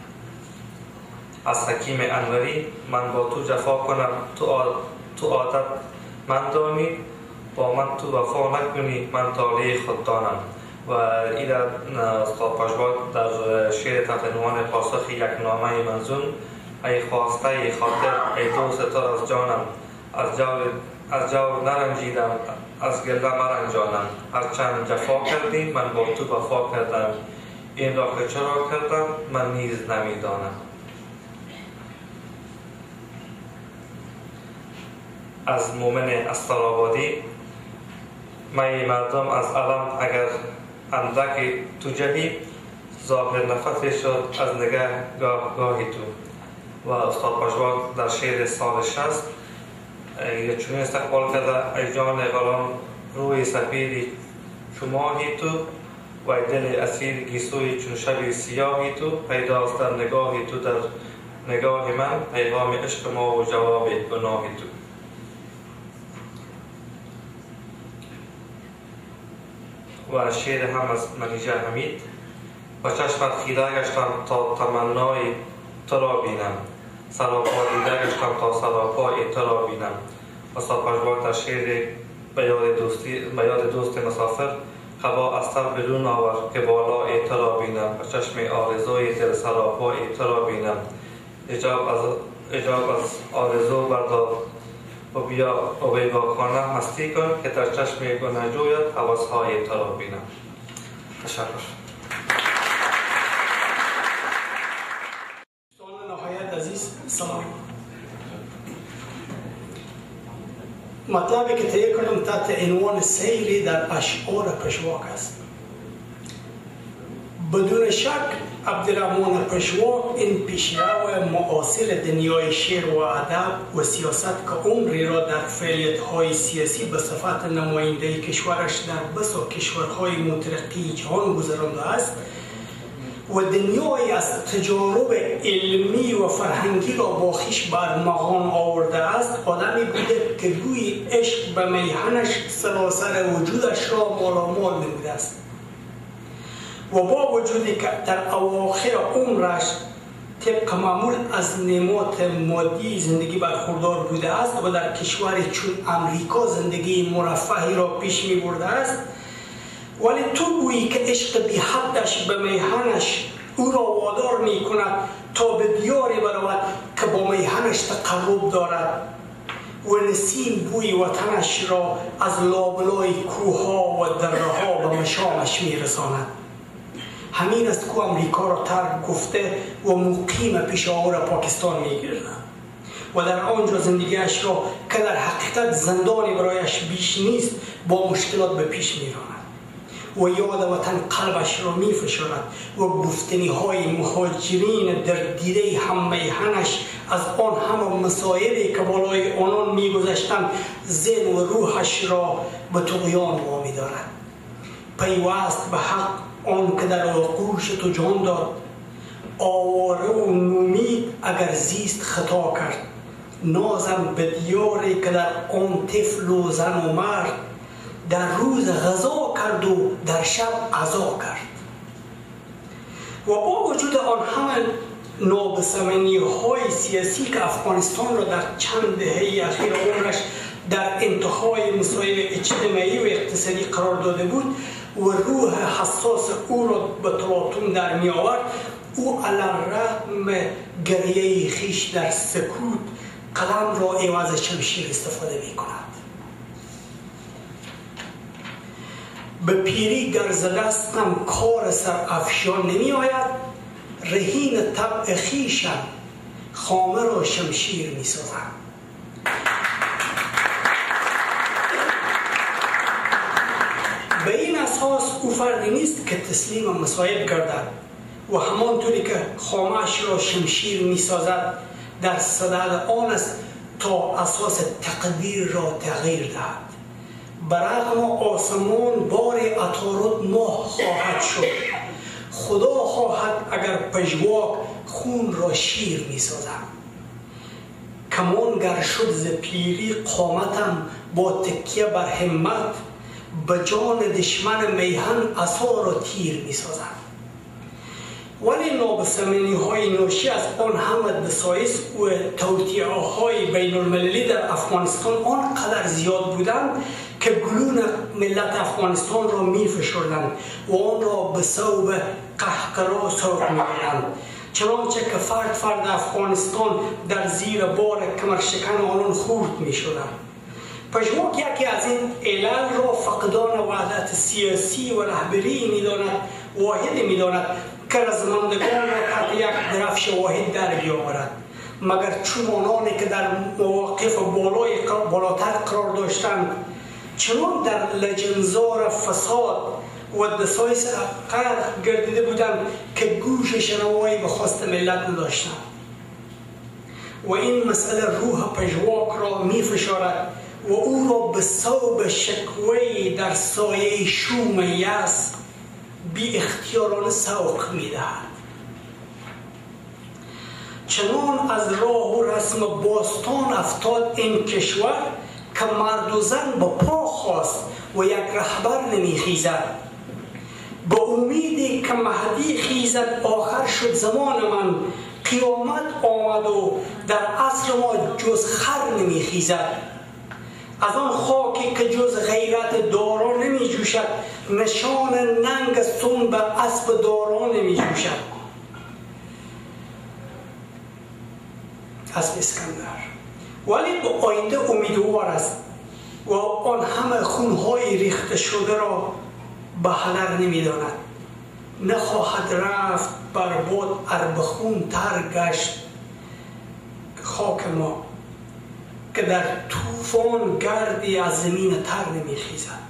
از حکیم انوری. من با تو جفا کنم تو عادت من دانی، با من تو وفا نکنی من طالع خود دانم. و این استاد پژواک در شعر تحت عنوان پاسخ یک نامه منظوم: ای خواسته ای خاطر ای دوست تو از جانم، از جور نرنجیدم از گله مرنجانم. هر چند جفا کردی من با تو وفا کردم، این را که چرا کردم من نیز نمیدانم. از مومن استرآبادی. می مردم از علم اگر اندک تو جهی، ظاهر نفسی شد از نگه گاهی تو. و استاد پژواک در شعر سال 60 چنین استقبال کرده: ای جان غلام روی سفیدی چو ماهی تو، و ای دل اسیر گیسوی چون شب سیاهی تو. پیداست در نگاهی تو در نگاه من، پیغام عشق ما و جواب گناهی تو. و شعر هم از منیژه حمید. و چشمت خیره گشتم تا تمنای تو را بینم، سراپا دیده گشتم تا سراپای تو را بینم. استاد پژواک در شعر به یاد دوست مسافر. قبا از سر برون آور که بالای تو را بینم، و چشم آرزوی دل سراپای تو را بینم. اجاب از آرزو بردار و بیا و با خانه مستی کن، که در چشم گناه جویت حواسهای تو را بینم. تشکر. دوستان نهایت عزیز سلام. مطلبی که تهیه کردم تحت عنوان سیری در اشعار پژواک است. بدون شک عبدالرحمن پژواک این پیشرو معاصر دنیای شعر و ادب و سیاست که عمری را در فعالیت‌های سیاسی به صفت نماینده کشورش در بسا کشورهای مترقی جهان گذرانده است و دنیای از تجارب علمی و فرهنگی را با خویش بر مغان آورده است، آدمی بوده که گوی عشق به میهنش سراسر وجودش را مالامال نموده است و با وجودی که در اواخر عمرش طبق معمول از نعمات مادی زندگی برخوردار بوده است و در کشوری چون امریکا زندگی مرفهی را پیش می برده است، ولی تو گویی که عشق بی حدش به میهنش او را وادار می کند تا به دیاری برود که با میهنش تقرب دارد و نسیم بوی وطنش را از لابلای کوها و دره‌ها به مشامش می رساند. همین است که امریکا را ترک گفته و مقیم پشاور پاکستان می گردد و در آنجا زندگیش را که در حقیقت زندانی برایش بیش نیست با مشکلات به پیش می راند و یاد وطن قلبش را می فشارد و گفتنی های مهاجرین در دیده هم میهنش از آن همه مصایبی که بالای آنان می گذشتند ذهن و روحش را به طغیان وامی دارد. پیوست به حق آن که در آغوش تو جان داد، آواره و نومید اگر زیست خطا کرد، نازم به دیاری که در آن طفل و زن و مرد در روز غذا کرد و در شب عزا کرد. و با وجود آن همه نابسامانی های سیاسی که افغانستان را در چند دهه اخیر عمرش در انتهای مسائل اجتماعی و اقتصادی قرار داده بود و روح حساس او را به تلاطم در می آورد، او علی‌الرغم گریه خیش در سکوت قلم را عوض شمشیر استفاده می کند. به پیری گر ز دستم کار سر افشان نمی آید، رهین طبع خویشم خامه را شمشیر می سازم. به این اساس او فردی نیست که تسلیم مصائب گردد و همانطوری که خامه‌اش را شمشیر می سازد در صدد آن است تا اساس تقدیر را تغییر دهد. برغم آسمان بار عطارد ماه خواهد شد، خدا خواهد اگر پژواک خون را شیر می سازم. کمان گر شد ز پیری قامتم با تکیه بر همت، به جان دشمن میهن عصا را تیر می سازم. ولی نابسامانی های ناشی از آن همه دسایس و توطئه های بین المللی در افغانستان آنقدر زیاد بودند که گلون ملت افغانستان را می فشردند و آن را به صوب قهقرا سوق می دادند، چنانچه که فرد افغانستان در زیر بار کمرشکن آنان خورد می شدند. پژواک یکی از این علل را فقدان وحدت سیاسی و رهبری می‌داند، واحدی می‌داند که رزمندگان را تحت یک درفش واحد در بیاورد، مگر چون آنانی که در مواقف بالاتر قرار داشتند چنان در لجنزار فساد و دسایس غرق گردیده بودند که گوش شنوایی به خواست ملت نداشتند. و این مسئله روح پژواک را می‌فشارد و او را به صوب شکوهی در سایه شوم یأس بی اختیارانه سوق می دهد. چنان از راه و رسم باستان افتاد این کشور که مرد و زن با پا خواست و یک رهبر نمی خیزد. با امیدی که مهدی خیزد آخر شد زمان من، قیامت آمد و در عصر ما جز خر نمی خیزد. از آن خاکی که جز غیرت دارا نمی جوشد، نشان ننگ سون به اسب دارا نمی جوشد. از اسکندر. ولی به آینده امیدوار است و آن همه خونهای ریخته شده را به هدر نمی داند. نخواهد رفت بر باد اربخون تر گشت خاک ما که در طوفان گردی از زمین تر نمی خیزد.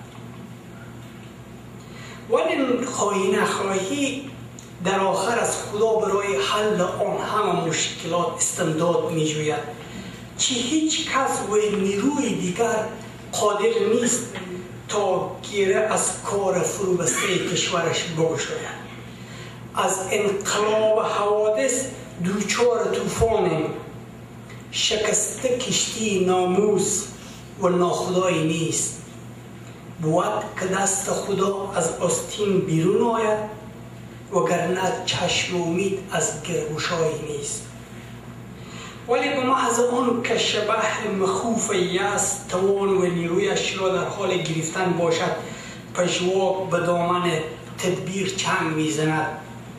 ولی خواهی نخواهی در آخر از خدا برای حل آن همه مشکلات استمداد می جوید، چه هیچ کس و نیروی دیگر قادر نیست تا گیره از کار فروبسته کشورش بگشاید. از انقلاب حوادث دوچار طوفانیم، شکسته کشتی ناموس و ناخدایی نیست. بود که دست خدا از آستین بیرون آید وگرنه چشم امید از گرگوشایی نیست. ولی به محض آن که شبح مخوف یأس توان و نیرویش را در حال گرفتن باشد، پژواک به دامن تدبیر چنگ میزند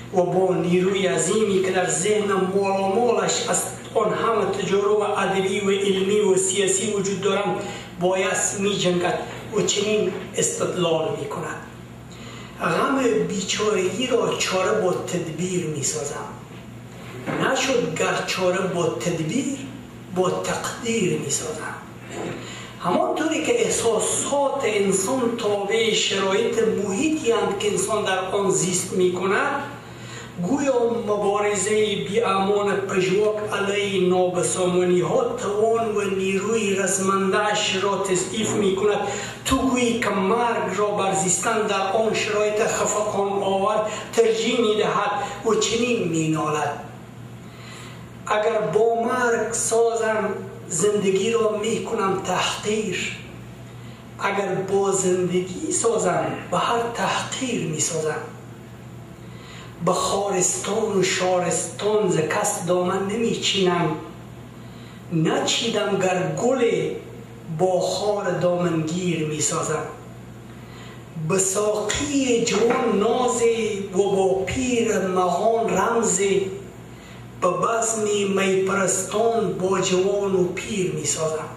و با نیروی عظیمی که در ذهن مالامالش از آن همه تجارب ادبی و علمی و سیاسی وجود دارند بایست می جنگد و چنین استدلال می کند: غم بیچارگی را چاره با تدبیر می سازم. نشد گر چاره با تدبیر، با تقدیر می سازم. همانطوری که احساسات انسان تابع شرایط محیطی هستند که انسان در آن زیست می کند، گویا مبارزه بی‌امان پژواک علیه نابسامانی ها توان و نیروی رزمنده‌اش را تضعیف می کند. تو گویی که مرگ را بر زیستن در آن شرایط خفقان آور ترجیح می دهد و چنین می نالد: اگر با مرگ سازم زندگی را می کنم تحقیر، اگر با زندگی سازم به هر تحقیر می سازم. به خارستان و شارستان ز کس دامن نمی چینم، نچیدم گر گل با خار دامنگیر می سازم. به ساقی جوان نازی و با پیر مغان رمزی، به بزم می پرستان با جوان و پیر می سازم.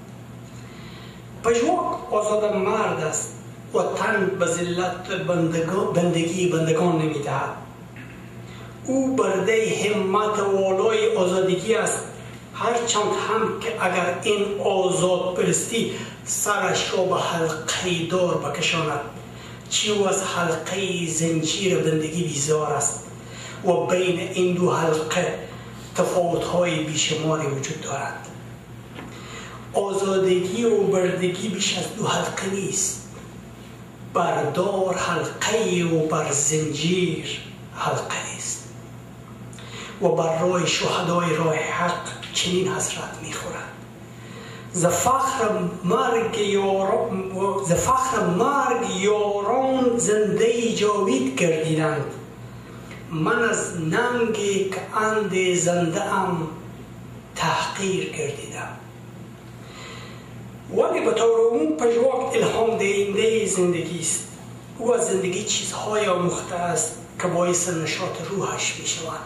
پژواک آزاده مرد است و تن به ذلت بندگی بندگان نمی دهد. او برده همت والای آزادگی است، هرچند هم که اگر این آزاد پرستی سرش را به حلقه دار بکشاند، چی او از حلقه زنجیر بندگی بیزار است و بین این دو حلقه تفاوت‌های بیشماری وجود دارد. آزادگی و بردگی بیش از دو حلقه نیست. بردار حلقه و بر زنجیر حلقه است. و بر راه شهدای راه حق چنین حسرت می‌خورد: ز فخر مرگ یاران زنده جاوید گردیدند، من از ننگی که اند زنده ام تحقیر گردیدم. ولی به طور عموم پژواک الهام دهنده زندگی است. او از زندگی چیزهای آموخته است که باعث نشاط روحش می شود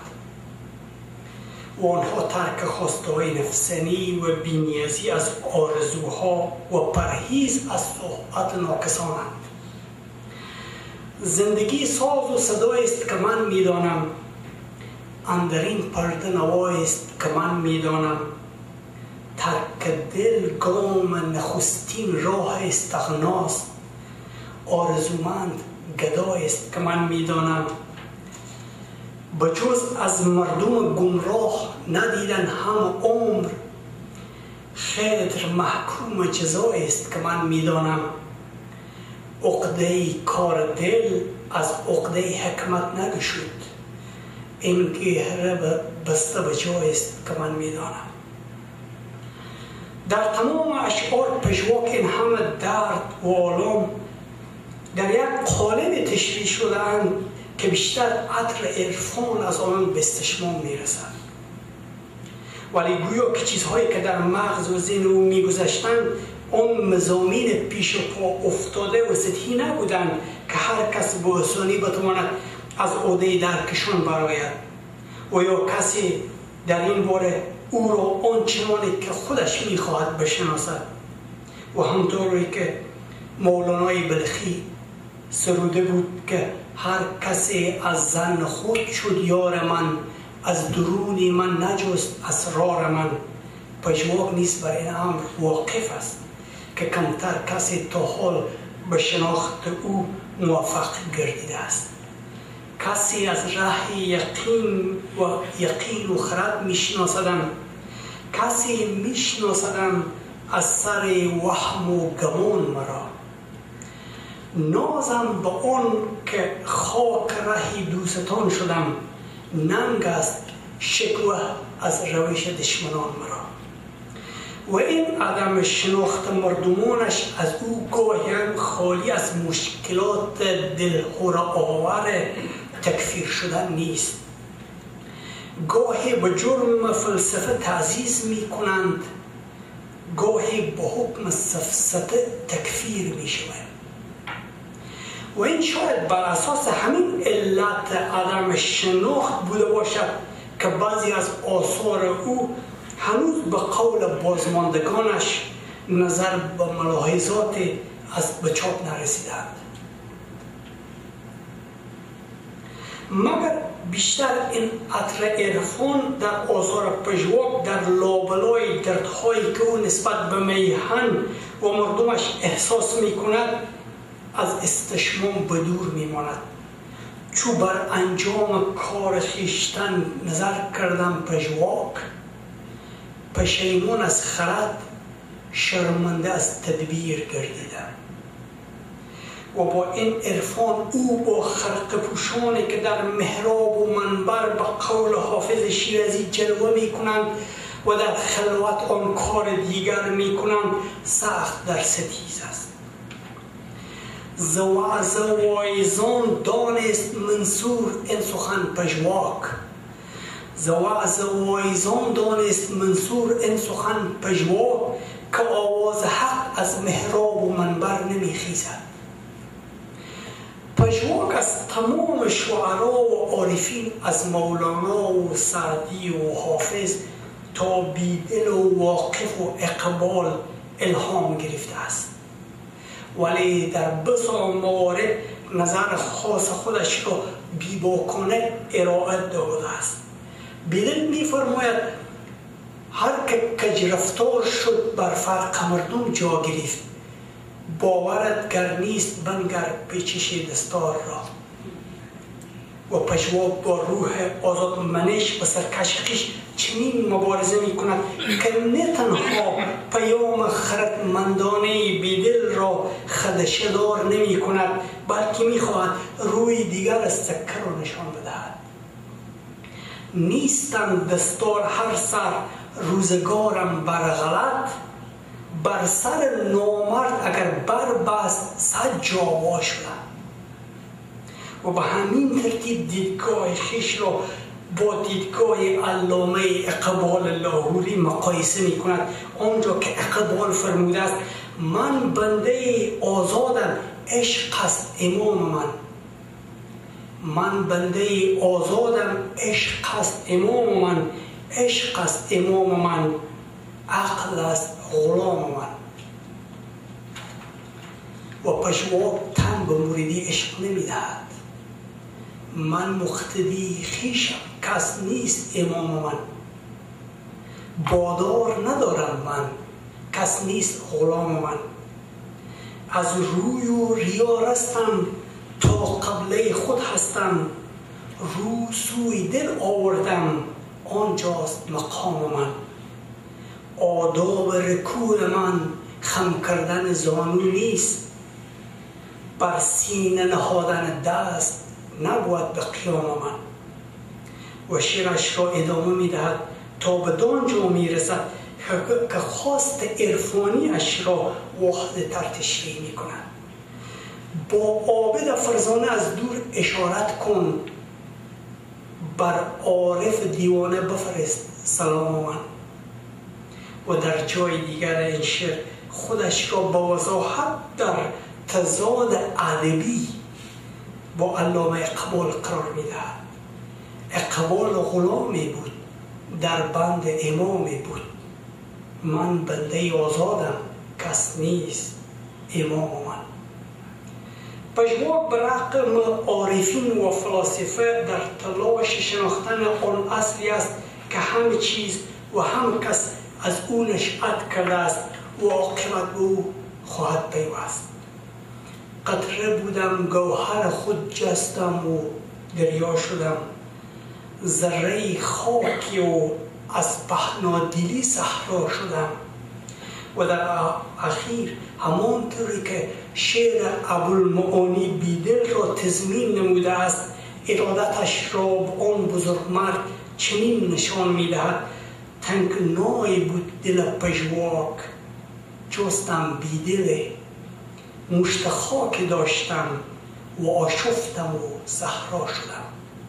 و آنها ترک خواسته‌های نفسانی و بی‌نیازی از آرزوها و پرهیز از صحبت ناکسانند. زندگی ساز و صدایی است که من می‌دانم، اندرین پرده نوایی است که من می‌دانم، ترک دل گام نخستین راه استغناست، آرزومند گدایی است که من می‌دانم. بجز از مردم گمراه ندیدن هم عمر، خیلی محکوم جزایی است که من می‌دانم. عقده کار دل از عقده حکمت نگشود، این گهره بسته به جایی است که من می‌دانم. در تمام اشعار پژواک این همه درد و آلام در یک قالب تشریح شده‌اند که بیشتر عطر عرفان از آن به استشمام میرسد. ولی گویا که چیزهایی که در مغز و ذهن او میگذشتند آن مضامین پیش پا افتاده و سطحی نبودند که هر کس به آسانی بتواند از عهده درکشان برآید و یا کسی در این باره او را آنچنانی که خودش میخواهد بشناسد. و همطوری که مولانای بلخی سروده بود که هر کسی از زن خود شد یار من، از درون من نجست اسرار من. پژواک نیز بر این امر واقف است که کمتر کسی تا حال به شناخت او موفق گردیده است. کسی از راه یقین و خرد میشناسدم، کسی میشناسدم از سر وهم و گمان مرا. نازم به آن که خاک راه دوستان شدم، ننگ است شکوه از روش دشمنان مرا. و این عدم شناخت مردمانش از او گاهی خالی از مشکلات دلخور آور تکفیر شدن نیست. گاهی به جرم فلسفه تعزیز می کنند، گاهی به حکم سفسطه تکفیر می شوند. و این شاید بر اساس همین علت عدم شناخت بوده باشد که بعضی از آثار او هنوز به قول بازماندگانش نظر به ملاحظات از به چاپ نرسیدند. مگر بیشتر این عطر عرفان در آثار پژواک در لابلای دردهایی که او نسبت به میهن و مردمش احساس می کند از استشمام به دور می ماند. چو بر انجام کار خویشتن نظر کردم پژواک، پشیمان از خرد شرمنده از تدبیر گردیدم. و با این عرفان او با خرقه پوشانی که در محراب و منبر به قول حافظ شیرازی جلوه می کنند و در خلوت آن کار دیگر می کنند سخت در ستیز است. ز وعظ واعظان دانست منصور این سخن پژواک، ز وعظ واعظان دانست منصور این سخن پژواک، که آواز حق از محراب و منبر نمی خیزد. پژواک از تمام شعرا و عارفین از مولانا و سعدی و حافظ تا بیدل و واقف و اقبال الهام گرفته است، ولی در بسیار موارد نظر خاص خودش را بیباکانه ارائه داده است. بیدل می فرماید هر که کجرفتار شد بر فرق مردم جا گرفت، باورت گر نیست بنگر پیچش دستار را. و پژواک با روح آزاد منش و سرکش خویش چنین مبارزه می کند که نه تنها پیام خردمندانه بیدل را خدشه دار نمی کند، بلکه می خواهد روی دیگر از سکه را نشان بدهد. نیستند دستار هر سر روزگارم بر غلط، بر سر نامرد اگر بر بست صد جا وا شدم. و به همین ترتیب دیدگاه خویش را با دیدگاه علامه اقبال لاهوری مقایسه می کند، آنجا که اقبال فرموده است من بنده آزادم، عشق است امام من. من بنده آزادم، عشق است امام من. عشق است امام من، عقل است غلام من. و پژواک تن به مریدی عشق نمی دهد. من مقتدی خویشم، کس نیست امام من. بادار ندارم من، کس نیست غلام من. از روی و ریا رستم تا قبله خود هستم، رو سوی دل آوردم آنجاست مقام من. آداب رکوع من خم کردن زانو نیست، بر سینه نهادن دست نبود به قیام من. و شعرش را ادامه می دهد تا به دانجا می رسد که خواست عرفانی اش را واضح تر تشریح می کند. با عابد فرزانه از دور اشارت کن، بر عارف دیوانه بفرست سلام من. و در جای دیگر این شعر خودش را با وضاحت در تضاد ادبی با علامه اقبال قرار می دهد. اقبال غلامی بود، در بند امامی بود. من بنده آزادم، کس نیست امام من. پژواک برغم عارفین و فلاسفه در تلاش شناختن آن اصلی است که همه چیز و همه کس از او نشأت کرده است و عاقبت به او خواهد پیوست. قطره بودم گوهر خود جستم و دریا شدم، ذره خاکی و از پهنادلی صحرا شدم. و در اخیر همانطوری که شعر ابوالمعانی بیدل را تضمین نموده است، ارادتش را به آن بزرگمرد چنین نشان می‌دهد: تنگنای بود دل پژواک، جستم بیدل، مشت خاک داشتم و آشفتم و صحرا شدم.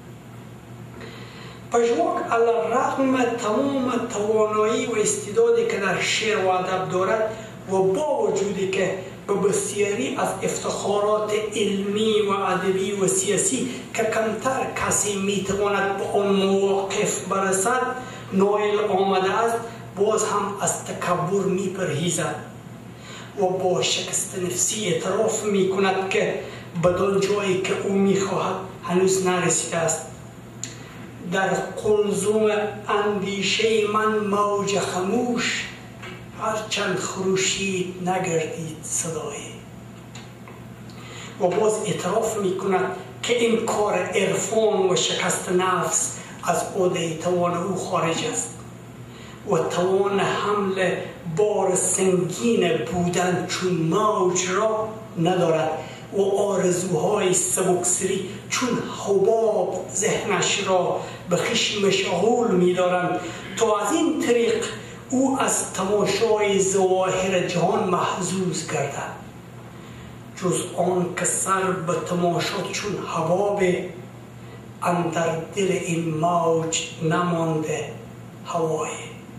پژواک علی‌الرغم تمام توانایی و استعدادی که در شعر و ادب دارد و با وجودی که به بسیاری از افتخارات علمی و ادبی و سیاسی که کمتر کسی میتواند به آن مواقف برسد نایل آمده است، باز هم از تکبر میپرهیزد و با شکست نفسی اعتراف میکند که بدان جایی که او میخواهد هنوز نرسیده است. در قلزم اندیشه من موج خموش، هرچند خروشید نگردید صدایی. و باز اعتراف میکند که این کار عرفان و شکست نفس از عهده توان او خارج است و توان حمل بار سنگین بودن چون موج را ندارد و آرزوهای سبکسری چون حباب ذهنش را به خویش مشغول می‌دارند تا از این طریق او از تماشای ظواهر جهان محظوظ گردد، جز آن که سر به تماشا چون حباب اندر دل این موج نمانده هوای.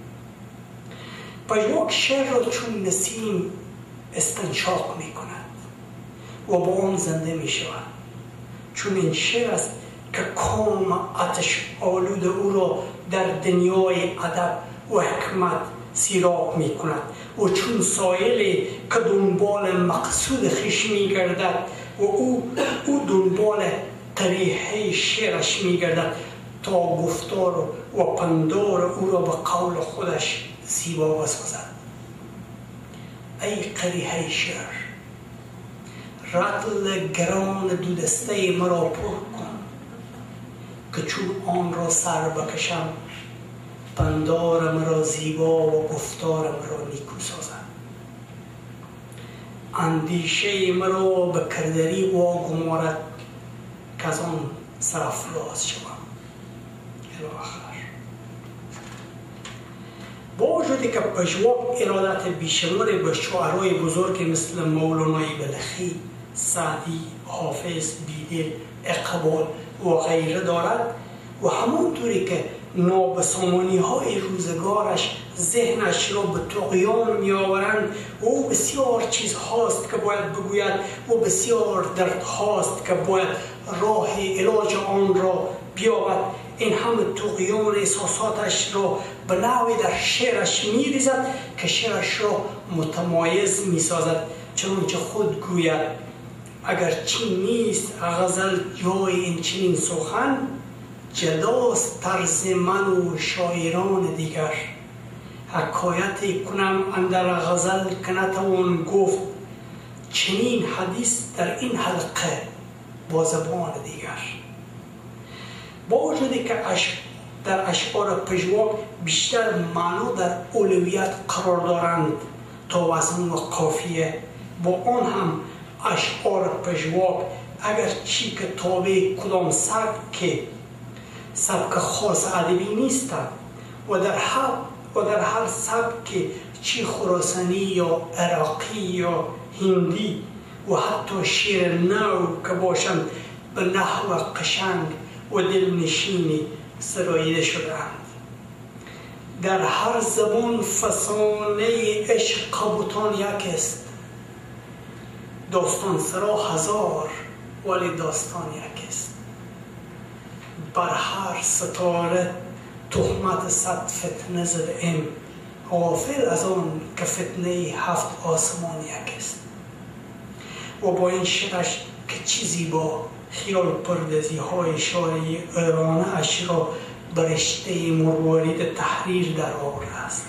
پژواک شعر را چون نسیم استنشاق می کند و با آن زنده می شود. چون این شعر است که کام آتش آلود او را در دنیای ادب و حکمت سیراب می کند و چون سایلی که دنبال مقصود خویش می گردد و او دنبال قریحه شعرش می گردد تا گفتار و پندار او را به قول خودش زیبا بسازد. ای قریحه شعر، رطل گران دو دسته مرا پر کن که چون آن را سر بکشم پندارم را زیبا و گفتارم را نیکو سازم. اندیشه مرا به کردری واگمارد که از آن سرافراز شوم. الاخر با وجودی که پژواک ارادت بیشماری به شاعرای بزرگی مثل مولانای بلخی، سعدی، حافظ، بیدل، اقبال و غیره دارد و همانطوری که نابسامانی های روزگارش ذهنش را به طغیان می آورند و او بسیار چیز هاست که باید بگوید و بسیار درد هاست که باید راه علاج آن را بیابد، این همه طغیان احساساتش را به نوعی در شعرش می ریزد که شعرش را متمایز می سازد، چنانچه خود گوید اگر چین نیست غزل جای این چنین سخن، جداست طرز من و شاعران دیگر. حکایتی کنم اندر غزل که نتوان گفت، چنین حدیث در این حلقه با زبان دیگر. با وجودی که در اشعار پژواک بیشتر معنا در اولویت قرار دارند تا وزن و قافیه، با آن هم اشعار پژواک اگر چی که تابع کدام سبک خاص ادبی نیستند و در هر سبک چی خراسانی یا عراقی یا هندی و حتی شعر نو که باشند به نحو قشنگ و دلنشینی سراییده شده‌اند. در هر زبان فسانه عشق بوتان یک است، داستان سرا هزار ولی داستان یک است. بر هر ستاره تهمت صد فتنه زده ایم، غافل از آن که فتنه 7 آسمان یک است. و با این شعرش که چیزی با خیال پردازی های شاعری ایرانه اش را برشته مروارید تحریر در آورده است.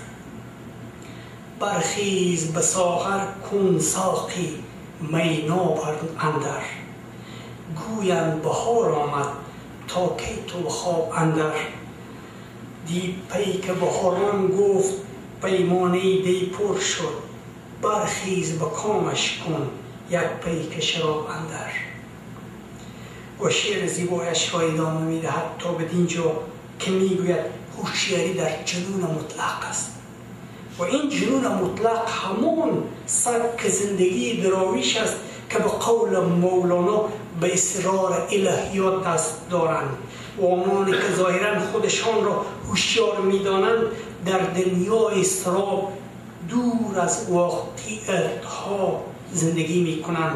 برخیز به ساغر کن ساقی می ناب اندر، گویند بهار آمد تا کی تو خواب اندر. دی پی که بهاران گفت پیمانه دی پر شد، برخیز به کامش کن یک پی که شراب اندر. و شعر زیبایش را ادامه می‌دهد تا بدین جا که میگوید هوشیاری در جنون مطلق است و این جنون مطلق همان سبک زندگی دراویش است که به قول مولانا به اصرار الهیات دست دارند و آنانی که ظاهرا خودشان را هوشیار می‌دانند در دنیای اضطراب دور از واقعیت‌ها زندگی می کنند.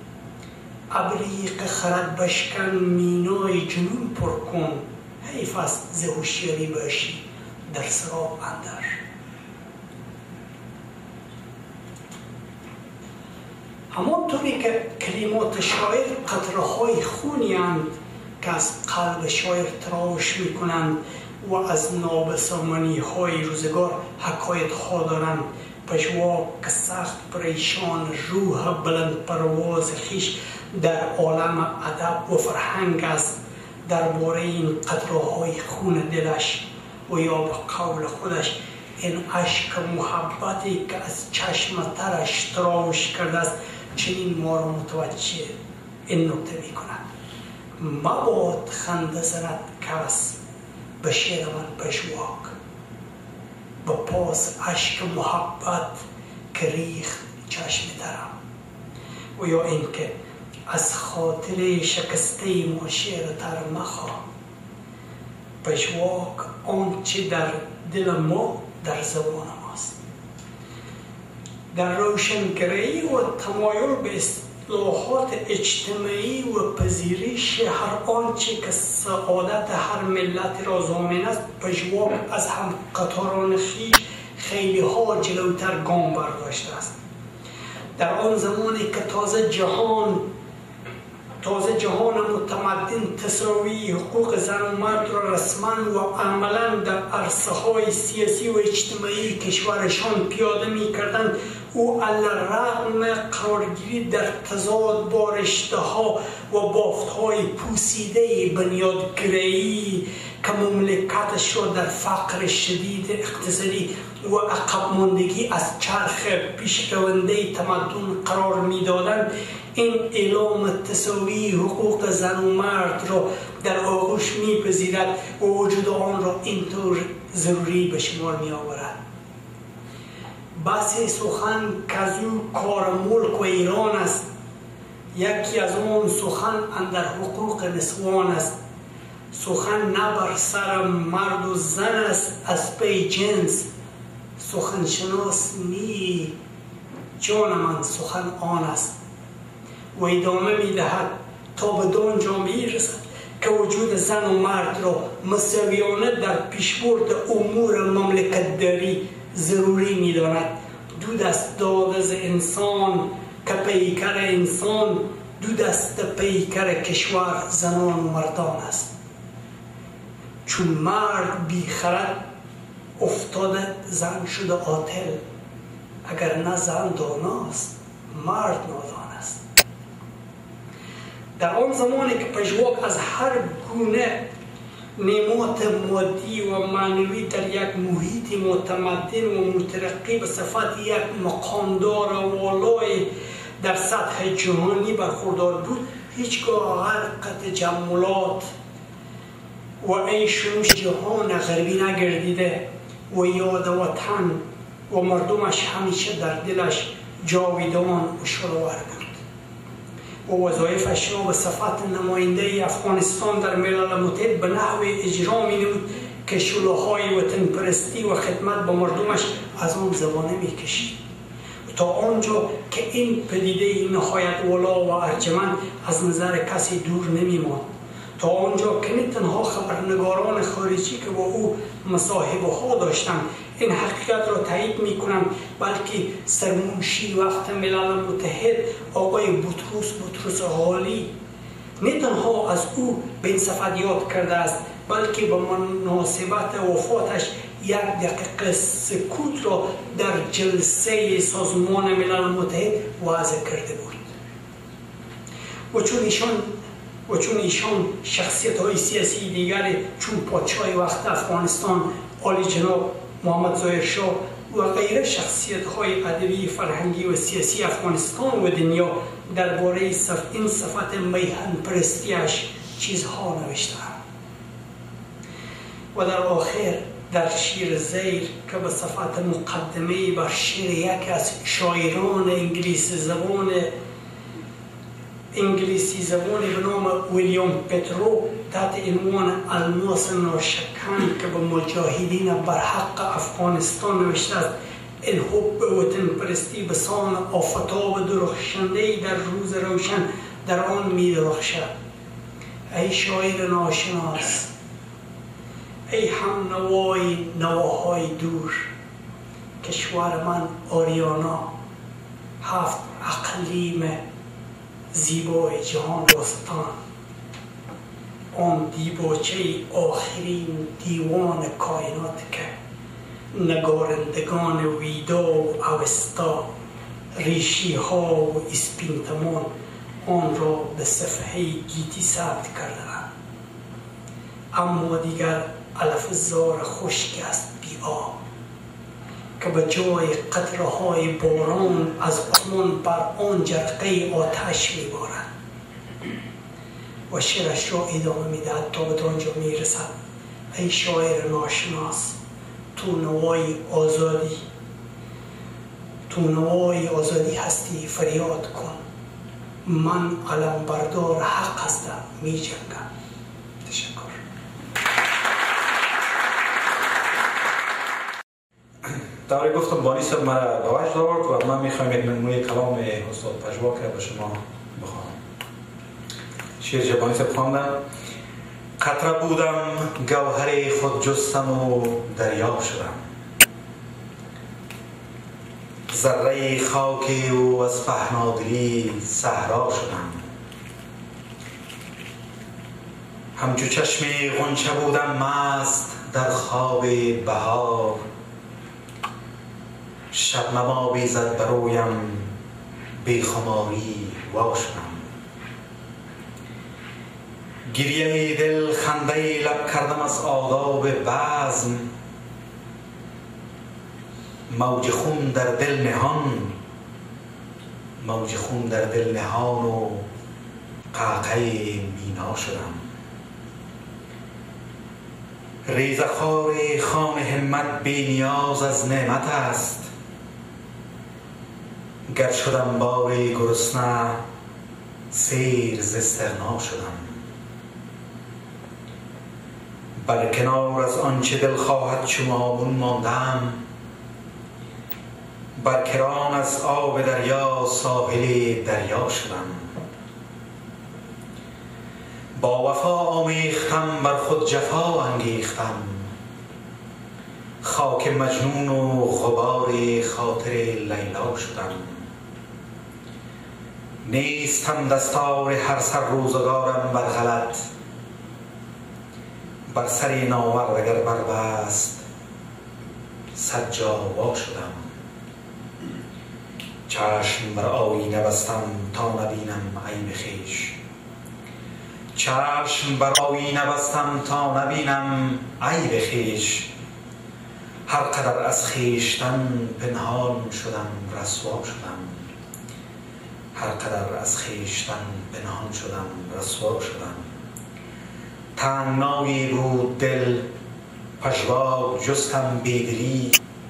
ابریق خرد بشکن مینای جنون پر کن، حیف است ز هوشیاری باشی در سراب اندر. همانطوری که کلمات شاعر قطره‌های خونی اند که از قلب شاعر تراوش می کنند و از نابسامانی های روزگار حکایت ها دارند. پژواک که سخت پریشان روح بلند پرواز خیش در عالم ادب و فرهنگ است، درباره این قطره‌های خون دلش و یا به قول خودش این اشک محبتی که از چشم ترش تراوش کرده است چنین ما را متوجه این نکته می کند: مباد خنده زند کس به شعر من پژواک، به پاس اشک محبت که ریخت چشم ترم. و یا اینکه از خاطر شکسته ما شعر تر مخواه، پژواک آنچه در دل ما در زبان ماست. در روشنگری و تمایل به اصلاحات اجتماعی و پذیرش هر آنچه که سعادت هر ملت را ضامن است، پژواک از هم قطاران خویش خیلی ها جلوتر گام برداشته است. در آن زمانی که تازه جهان متمدن تساوی حقوق زن و مرد را رسما و عملا در عرصه های سیاسی و اجتماعی کشورشان پیاده می کردند، او علی‌رغم قرارگیری در تضاد با رشته ها و بافت های پوسیده بنیادگرایی که مملکتش را در فقر شدید اقتصادی و عقب ماندگی از چرخ پیشرونده تمدن قرار می‌دادند، این اعلام تساوی حقوق زن و مرد را در آغوش می‌پذیرد و وجود آن را اینطور ضروری به شمار می‌آورد. بحث سخن که از او کار ملک و ایران است، یکی از آن سخن اندر حقوق نسوان است. سخن نه بر سر مرد و زن است از پی جنس، سخن شناس نی جان من سخن آن است. و ادامه می دهد تا به دانجا می رسد که وجود زن و مرد را مساویانه در پیشبرد امور مملکت داری ضروری می داند. دو دست داد از انسان که پیکر انسان، دو دست پیکر کشور زنان و مردان است. چون مرد بیخرد افتاده زن شده عاطل، اگر نه زن داناست مرد نادان است. در آن زمانی که پژواک از هر گونه نعمات مادی و معنوی در یک محیط متمدن و مترقی به صفت یک مقامدار والای در سطح جهانی برخوردار بود، هیچگاه غرق تجملات و عیش و نوش جهان غربی نگردیده و یاد وطن و مردمش همیشه در دلش جاویدان و شروور بود و وظایفش را به صفت نماینده افغانستان در ملل متحد به نحو اجرا می نمود که شلوغ‌های وطن پرستی و خدمت به مردمش از آن زبانه می کشید تا آنجا که این پدیده نهایت والا و ارجمند از نظر کسی دور نمی ماند، تا آنجا که نه تنها خبرنگاران خارجی که با او مصاحبه ها داشتند این حقیقت را تایید می کنند، بلکه سرمنشی وقت ملل متحد آقای بطرس غالی نه تنها از او به این صفت یاد کرده است، بلکه به مناسبت وفاتش یک دقیقه سکوت را در جلسه سازمان ملل متحد وضع کرده بود. و چون ایشان شخصیت های سیاسی دیگری چون پادشاه وقت افغانستان عالی جناب محمد ظاهرشاه و غیره شخصیت های ادبی فرهنگی و سیاسی افغانستان و دنیا درباره این صفت میهن پرستیش چیزها نوشتند. و در آخر در شعر زیر که به صفت مقدمه بر شعر یک از شاعران انگلیسی زبانی به نام ویلیام پترو تحت عنوان الماس ناشکن که به مجاهدین بر حق افغانستان نوشته است این حب وطن پرستی بسان آفتاب درخشنده در روز روشن در آن می درخشد. ای شاعر ناشناس، ای هم نوای نواهای دور، کشور من آریانا، هفت اقلیم زیبای جهان راستان، آن دیباچه آخرین دیوان کائنات که نگارندگان ویدا و اوستا، ریشی ها و اسپینتمان آن را به صفحه گیتی ثبت کردند. اما دیگر علف زار خشک است بی آب که به جای قطره های باران از آسمان بر آن جرقه آتش می بارد و شعرش را ادامه می دهد تا به آنجا می رسد. ای شاعر ناشناس، تو نوای آزادی هستی، فریاد کن، من علم بردار حق هستم، می جنگم. تشکر. دوره گفتم بانی صاحب مرا به وجد آورد و من میخوایم یک نمونه کلام استاد پژواک به شما بخوانم. شعر جبانی صاحب خواندم: قطره بودم گوهر خود جستم و دریا شدم، ذره خاکی و از پهنادلی صحرا شدم، همچو چشم غنچه بودم مست در خواب بهار، شبنم آبی زد بر رویم بیخماری وا شدم، گریه دل خنده لب کردم از آداب بزم، موج خون در دل نهان و قعقه مینا شدم، ریزخوار خوان همت بی نیاز از نعمت است، گر شدم بار گرسنه سیر ز استغنا شدم، بر کنار از آنچه دل خواهد چو مامون ماندم، بر کران از آب دریا ساحل دریا شدم، با وفا آمیختم بر خود جفا انگیختم، خاک مجنون و غبار خاطر لیلا شدم، نیستم دستار هر سر روزگارم بر غلط، بر سر نامرد اگر بربست صد جا وا شدم، چشم بر آیینه بستم تا نبینم عیب خویش، چشم بر آیینه بستم تا نبینم عیب خویش، هر قدر از خویشتن پنهان شدم رسوا شدم، هر قدر از خویشتن پنهان شدم رسوا شدم، تنگنایی بود دل پژواک جستم بیدلی،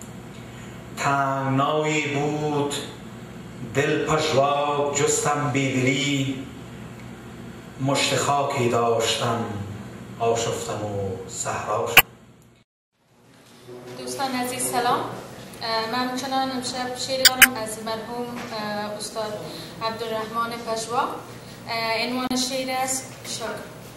تنگنایی بود دل پژواک جستم بیدلی، مشت خاکی داشتم آشفتم و صحرا شدم. دوستان عزیز سلام. من چنان امشب شعر دارم از مرحوم استاد عبدالرحمن پژواک. عنوان شعر است شکر.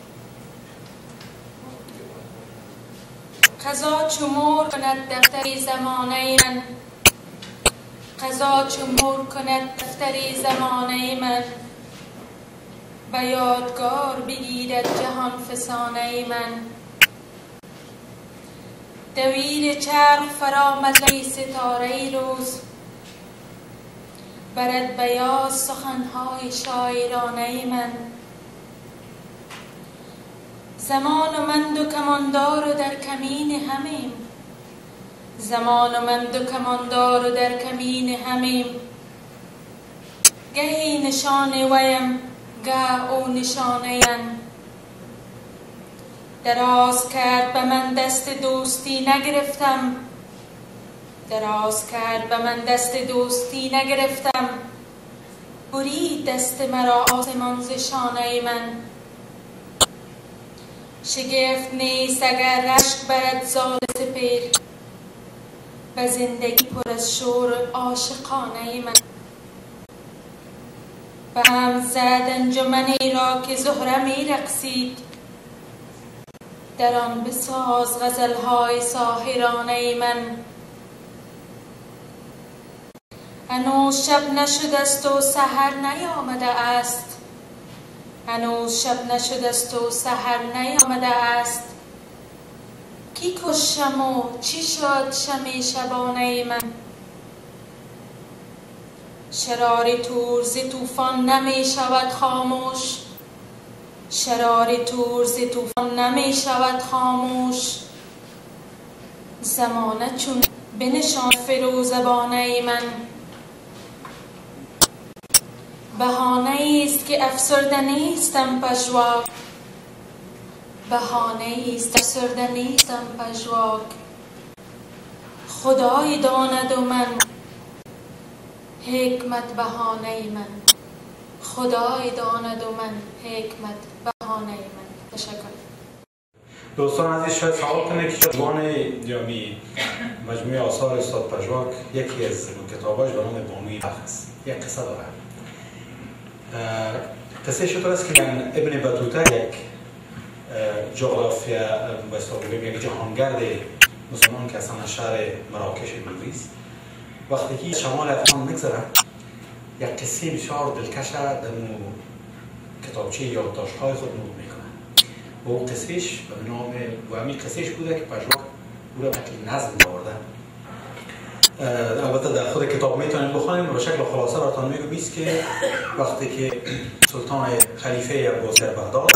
قضا چو مور کند دفتری زمانه من، قضا چو مور کند دفتری زمانه من، به یادگار بگیرد جهان فسانه من، دویر چرخ فرامد لی ستاره روز، برد بیاض سخنهای شاعرانه من، زمان و من دو کماندار و در کمین همیم، زمان و من دو کماندار و در کمین همیم، گهی نشان ویم گه او نشانه ین، دراز کرد به من دست دوستی نگرفتم، دراز کرد به من دست دوستی نگرفتم، برید دست مرا آسمان ز شانه من، شگفت نیست اگر رشک برد زال سپیر، به زندگی پر از شور عاشقانه من. به هم زد انجمنی را که زهره می رقصید، در آن بساز غزلهای ساحرانه من. هنوز شب نشده است و سحر نیامده است، هنوز شب نشده است و سحر نیامده است. کی کشم و چی شد شمع شبانه من؟ شرار تور ز طوفان نمی شود خاموش، شرار تور ز طوفان نمی شود خاموش. زمانه چون بنشان فروزبانه من. بهانه است که افسرده نیستم پژواک، بهانه است افسرده نیستم پژواک. خدای داند و من حکمت بهانه من، خدای داند و من حکمت بهانه من. تشکر. دوستان عزیز، شاید سوال کنه که عنوان یامی مجموعه آثار استاد پژواک یکی از کتاباش به نام بانوی بلخ است. یک قصه داره. قصه شطور است که ابن بطوطه یک جغرافیا به اصطلاح یک جهانگرد مسلمان که اصلا شهر مراکش دوری است، وقتی که شمال افغان میگذره یک قصه بسیار دلکش در کتابچه یادداشت‌های خود نوت میکنه و اون قصهش به نام و همین قصهش بوده که پژواک او را به نظم آورده. البته در خود کتاب میتونیم بخونیم و به شکل خلاصه براتون میگم است که وقتی که سلطان خلیفه عباسی در بغداد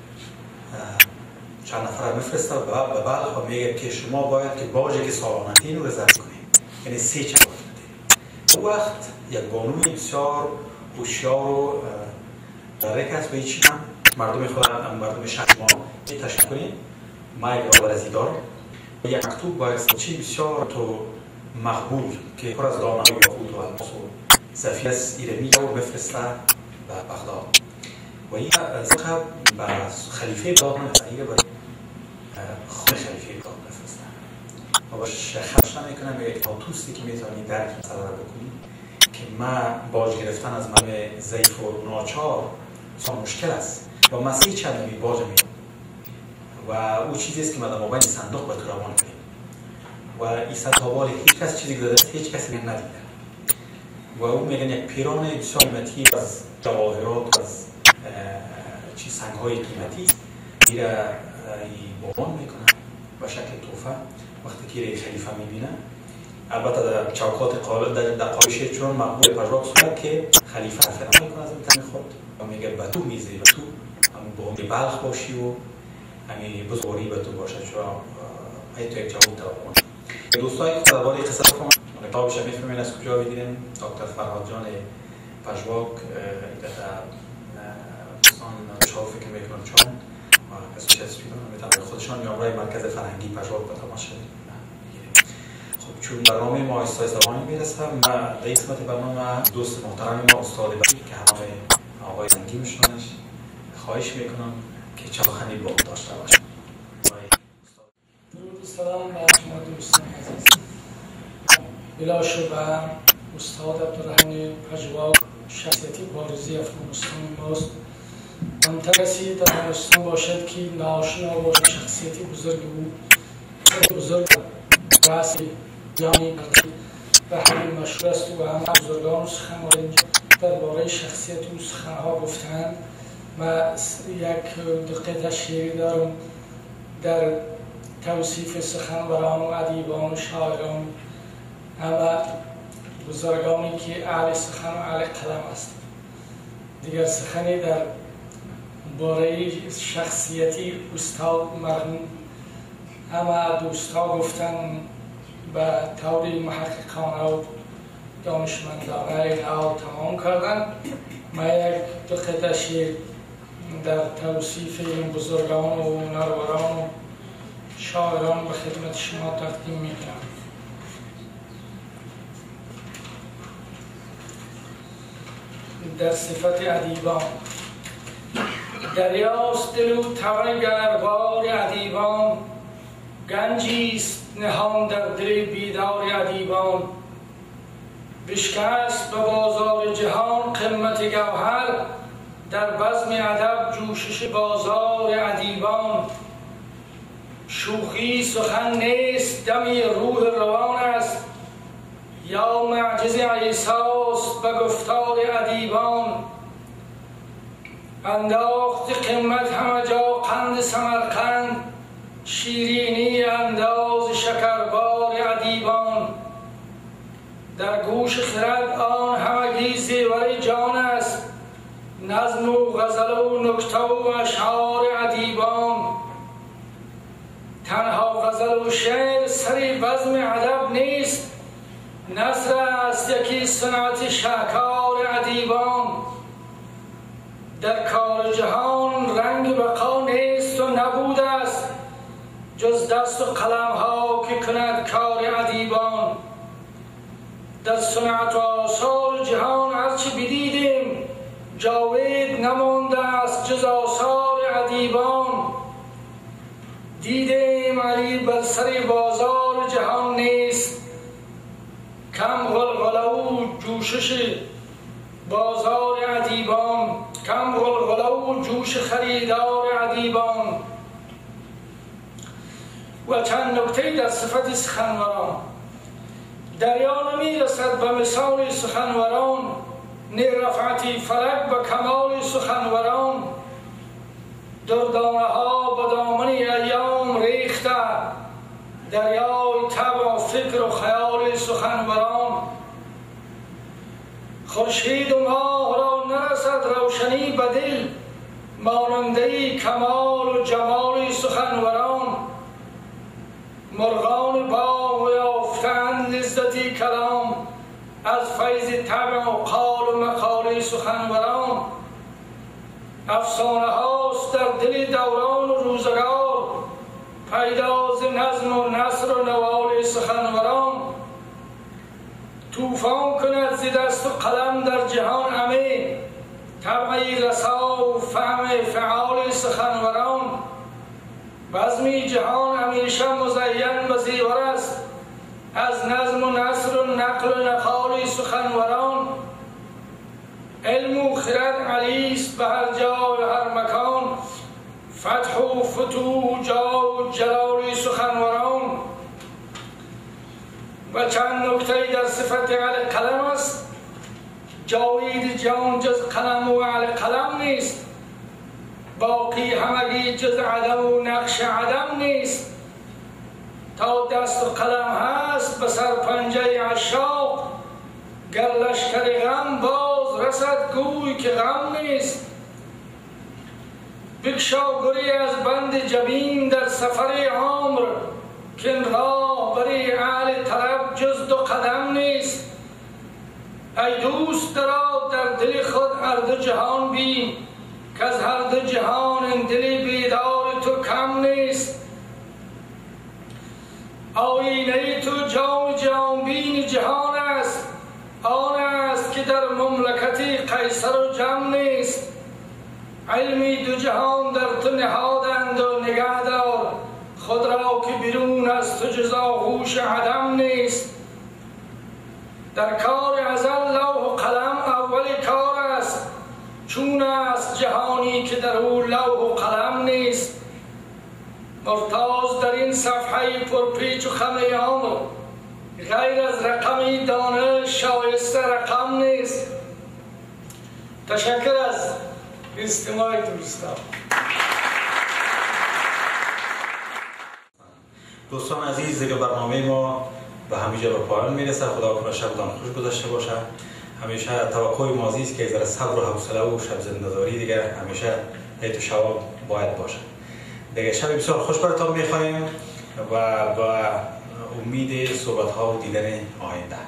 چند نفر میفرسته به بلخ و میگه که شما باید که باجی که سالانتین رو رزرو کنید، یعنی 3 چند اون وقت یک بانوی بسیار هوشیار و دارک است و هیچی هم مردم خودم مردم شهر ما تشکیل کنید ما یک رابرزی دار و یک مکتوب با یک بسیار تو مقبول که پر از دانه و یاقوت و الماس و ظفیر است ایرانی رو بفرسته به بغداد و این زخم به خلیفه بغداد نمی‌رسه، به خود خلیفه بغداد بفرسته و باش خرش نمیکنه. میگه تاتوستی که میتونی درک مسئله رو بکنی که ما باج گرفتن از من ضعیف و ناچار بسیار مشکل است و مسیح چند نمی باج میدم و او چیزی است که ما در مابین صندوق به تو روان کنیم و این ستابال هیچ کس چیزی داده هیچ کسی من ندیده و او میگن یک پیران بسیار قیمتی از جواهرات از چی سنگ‌های قیمتی میره بابان میکنه به شکل تحفه. وقتی که خلیفه میبینه البته در چوکات قالب در قایشه چون مقبول پژواک صورت که خلیفه حرف نمیکنه از این خود و میگه به تو میزی به تو همون با بلخ باشی و همین بزرگی به تو باشه چون ای تو یک جواب توقع کنه. دوستایی که درباره قصه بخونم کتابش میفهمین از کجا بگیریم. دکتر فرهاد جان پژواک در دوستان شما فکر میکنم چون کسی چیزی میتونه خودشان میامرای مرکز فرهنگی پژواک به تماشا بگیریم. خب چون برنامه ما آیسته زبانی میرسه، ما در این قسمت برنامه دوست محترم ما استاد بشیر که همه آقای زنگی میشنونش خواهش میکنم که چاخنی با داشته باشه. سلام بر شما دوستان عزیز. بلا شبه استاد عبدالرحمن پژواک شخصیتی بارزی افغانستان ماست. ممکن کسی در افغانستان باشد که ناآشنا باشد شخصیتی بزرگ بود، بزرگ راسی یعنی و همین مشهور است و همه بزرگان سخنان درباره شخصیت او سخنها گفتند. من یک دقیقه شعری دارم در توصیف سخنوران و ادیبان و شاعران همه بزرگانی که اهل سخن و اهل قلم است. دیگر سخنی در باره شخصیتی استاد مرحوم همه دوستا گفتن به طور محققانه و دانشمندانه اینها تمام کردن. من یک دقیقه شعر در توصیف این بزرگان و هنروران و شاعران به خدمت شما تقدیم میکنم. در صفت ادیبان دریاست دل و طبع گربار ادیبان، گنجی است نهان در دل بیدار ادیبان. بشکست به بازار جهان قمت گوهر، در بزم ادب جوشش بازار ادیبان. شوخی سخن نیست دمی روح روان است، یا معجز عیسی است به گفتار ادیبان. انداخت قمت همه جا قند سمرقند، شیرینی انداز شکربار ادیبان. در گوش خرد آن همگی زیور جان است، نظم و غزل و نکته و اشعار ادیبان. تنها غزل و شعر سری بزم ادب نیست، نثر است یکی صنعت شاهکار ادیبان. در کار جهان رنگ بقا نیست و نبود است، جز دست و قلم ها که کند کار ادیبان. در صنعت و آثار جهان هرچه بدیدیم، جاوید نمانده است جز آثار ادیبان. دیدیم علی بر سر بازار جهان نیست، کم غلغله و جوشش بازار ادیبان، کم غلغله و جوش خریدار ادیبان. و چند نکته در صفت سخنوران. دریا نمی رسد به مثال سخنوران، نی رفعتی فلک به کمال سخنوران. دردانه ها به دامن ایام ریخته، دریای طبع و فکر و خیال سخنوران. خورشید و ماه را نرسد روشنی به دل، ماننده کمال و جمال سخنوران. مرغان باغ یافتند لذتی کلام، از فیض طبع و قال و مقال سخنوران. افسانه هاست در دل دوران و روزگار، پیداز نظم و نثر و نوال سخنوران. طوفان کند ز دست و قلم در جهان همه، طبعی رسا و فهم فعال سخنوران. بزمی جهان همیشه مزین و زیور است، از نظم و نثر و نقل و نقال سخنوران. علم و خرد علی است به هر جا و هر مکان، فتح و فتوح جا و جلال سخنوران. و چند نکته در صفت اهل قلم است. جاوید جان جز قلم و اهل قلم نیست، باقی همگی جز عدم و نقش عدم نیست. تا دست و قلم هست به سر پنجه عشاق، گر لشکر غم باز رسد گوی که غم نیست. بکشا گری از بند جبین در سفر عمر، که این راه بری اهل طلب جز دو قدم نیست. ای دوست درا در دل خود هر دو جهان بین، که از هر دو جهان این دل بیدار تو کم نیست. آینه تو جام جهان بین جهان است، آن است که در مملکت قیصر و جم نیست. علمی دو جهان در تو نهادند و نگه دار، خود را که بیرون از تو جز آغوش عدم نیست. در کار ازل لوح و قلم اول کار است، چون است جهانی که در او لوح و قلم نیست. مرتاز در این صفحه پرپیچ و خم عمر، غیر از رقمی دانش شایسته رقم نیست. تشکر از استماع دوستان. دوستان عزیز، دیگه برنامه ما به همیشه به پایان میرسه. خدا کنه شبتان خوش گذشته باشه. همیشه توقع ماضی است که ذره صبر و حوصله و شب زنده‌داری دیگه همیشه تو شواب باید باشه. دیگه شب بسیار خوش براتون می‌خوایم و با امید صحبت‌ها و دیدن آینده.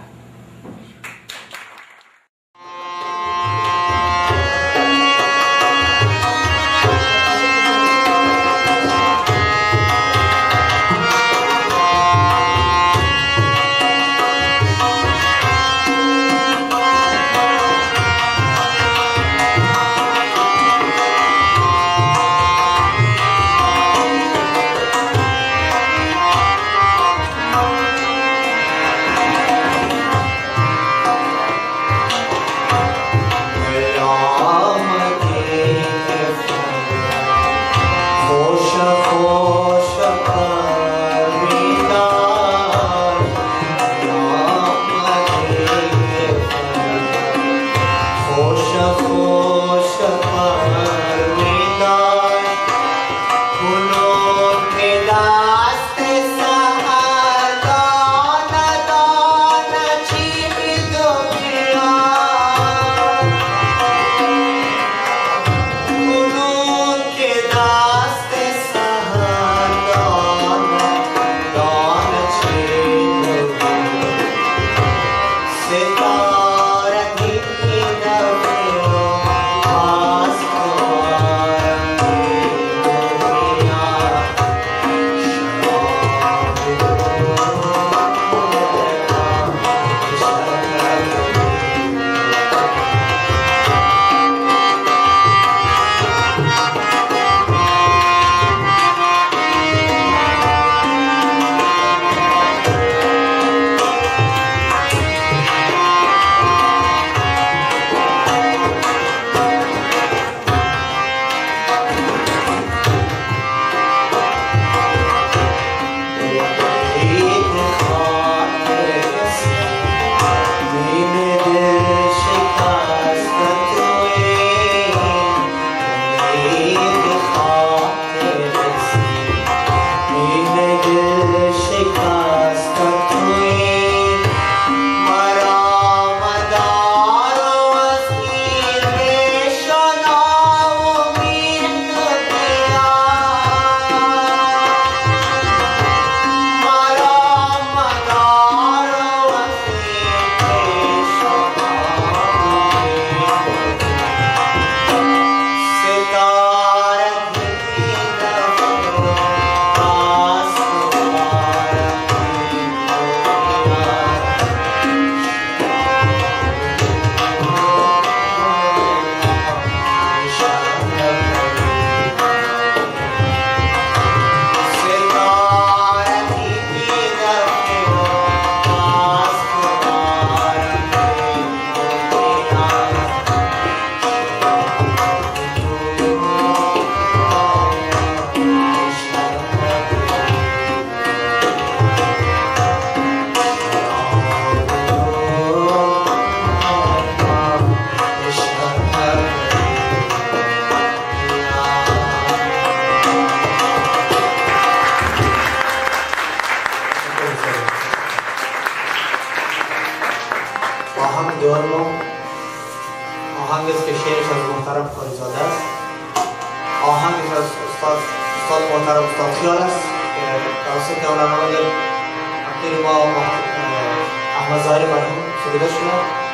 شعار ما آهنگ است که شعرش از محترم قاریزاده است. آهنگش از استاد محترم استاد خیال است که توسط هنرمند همکار ما احمد ظاهری مرحوم سروده شده.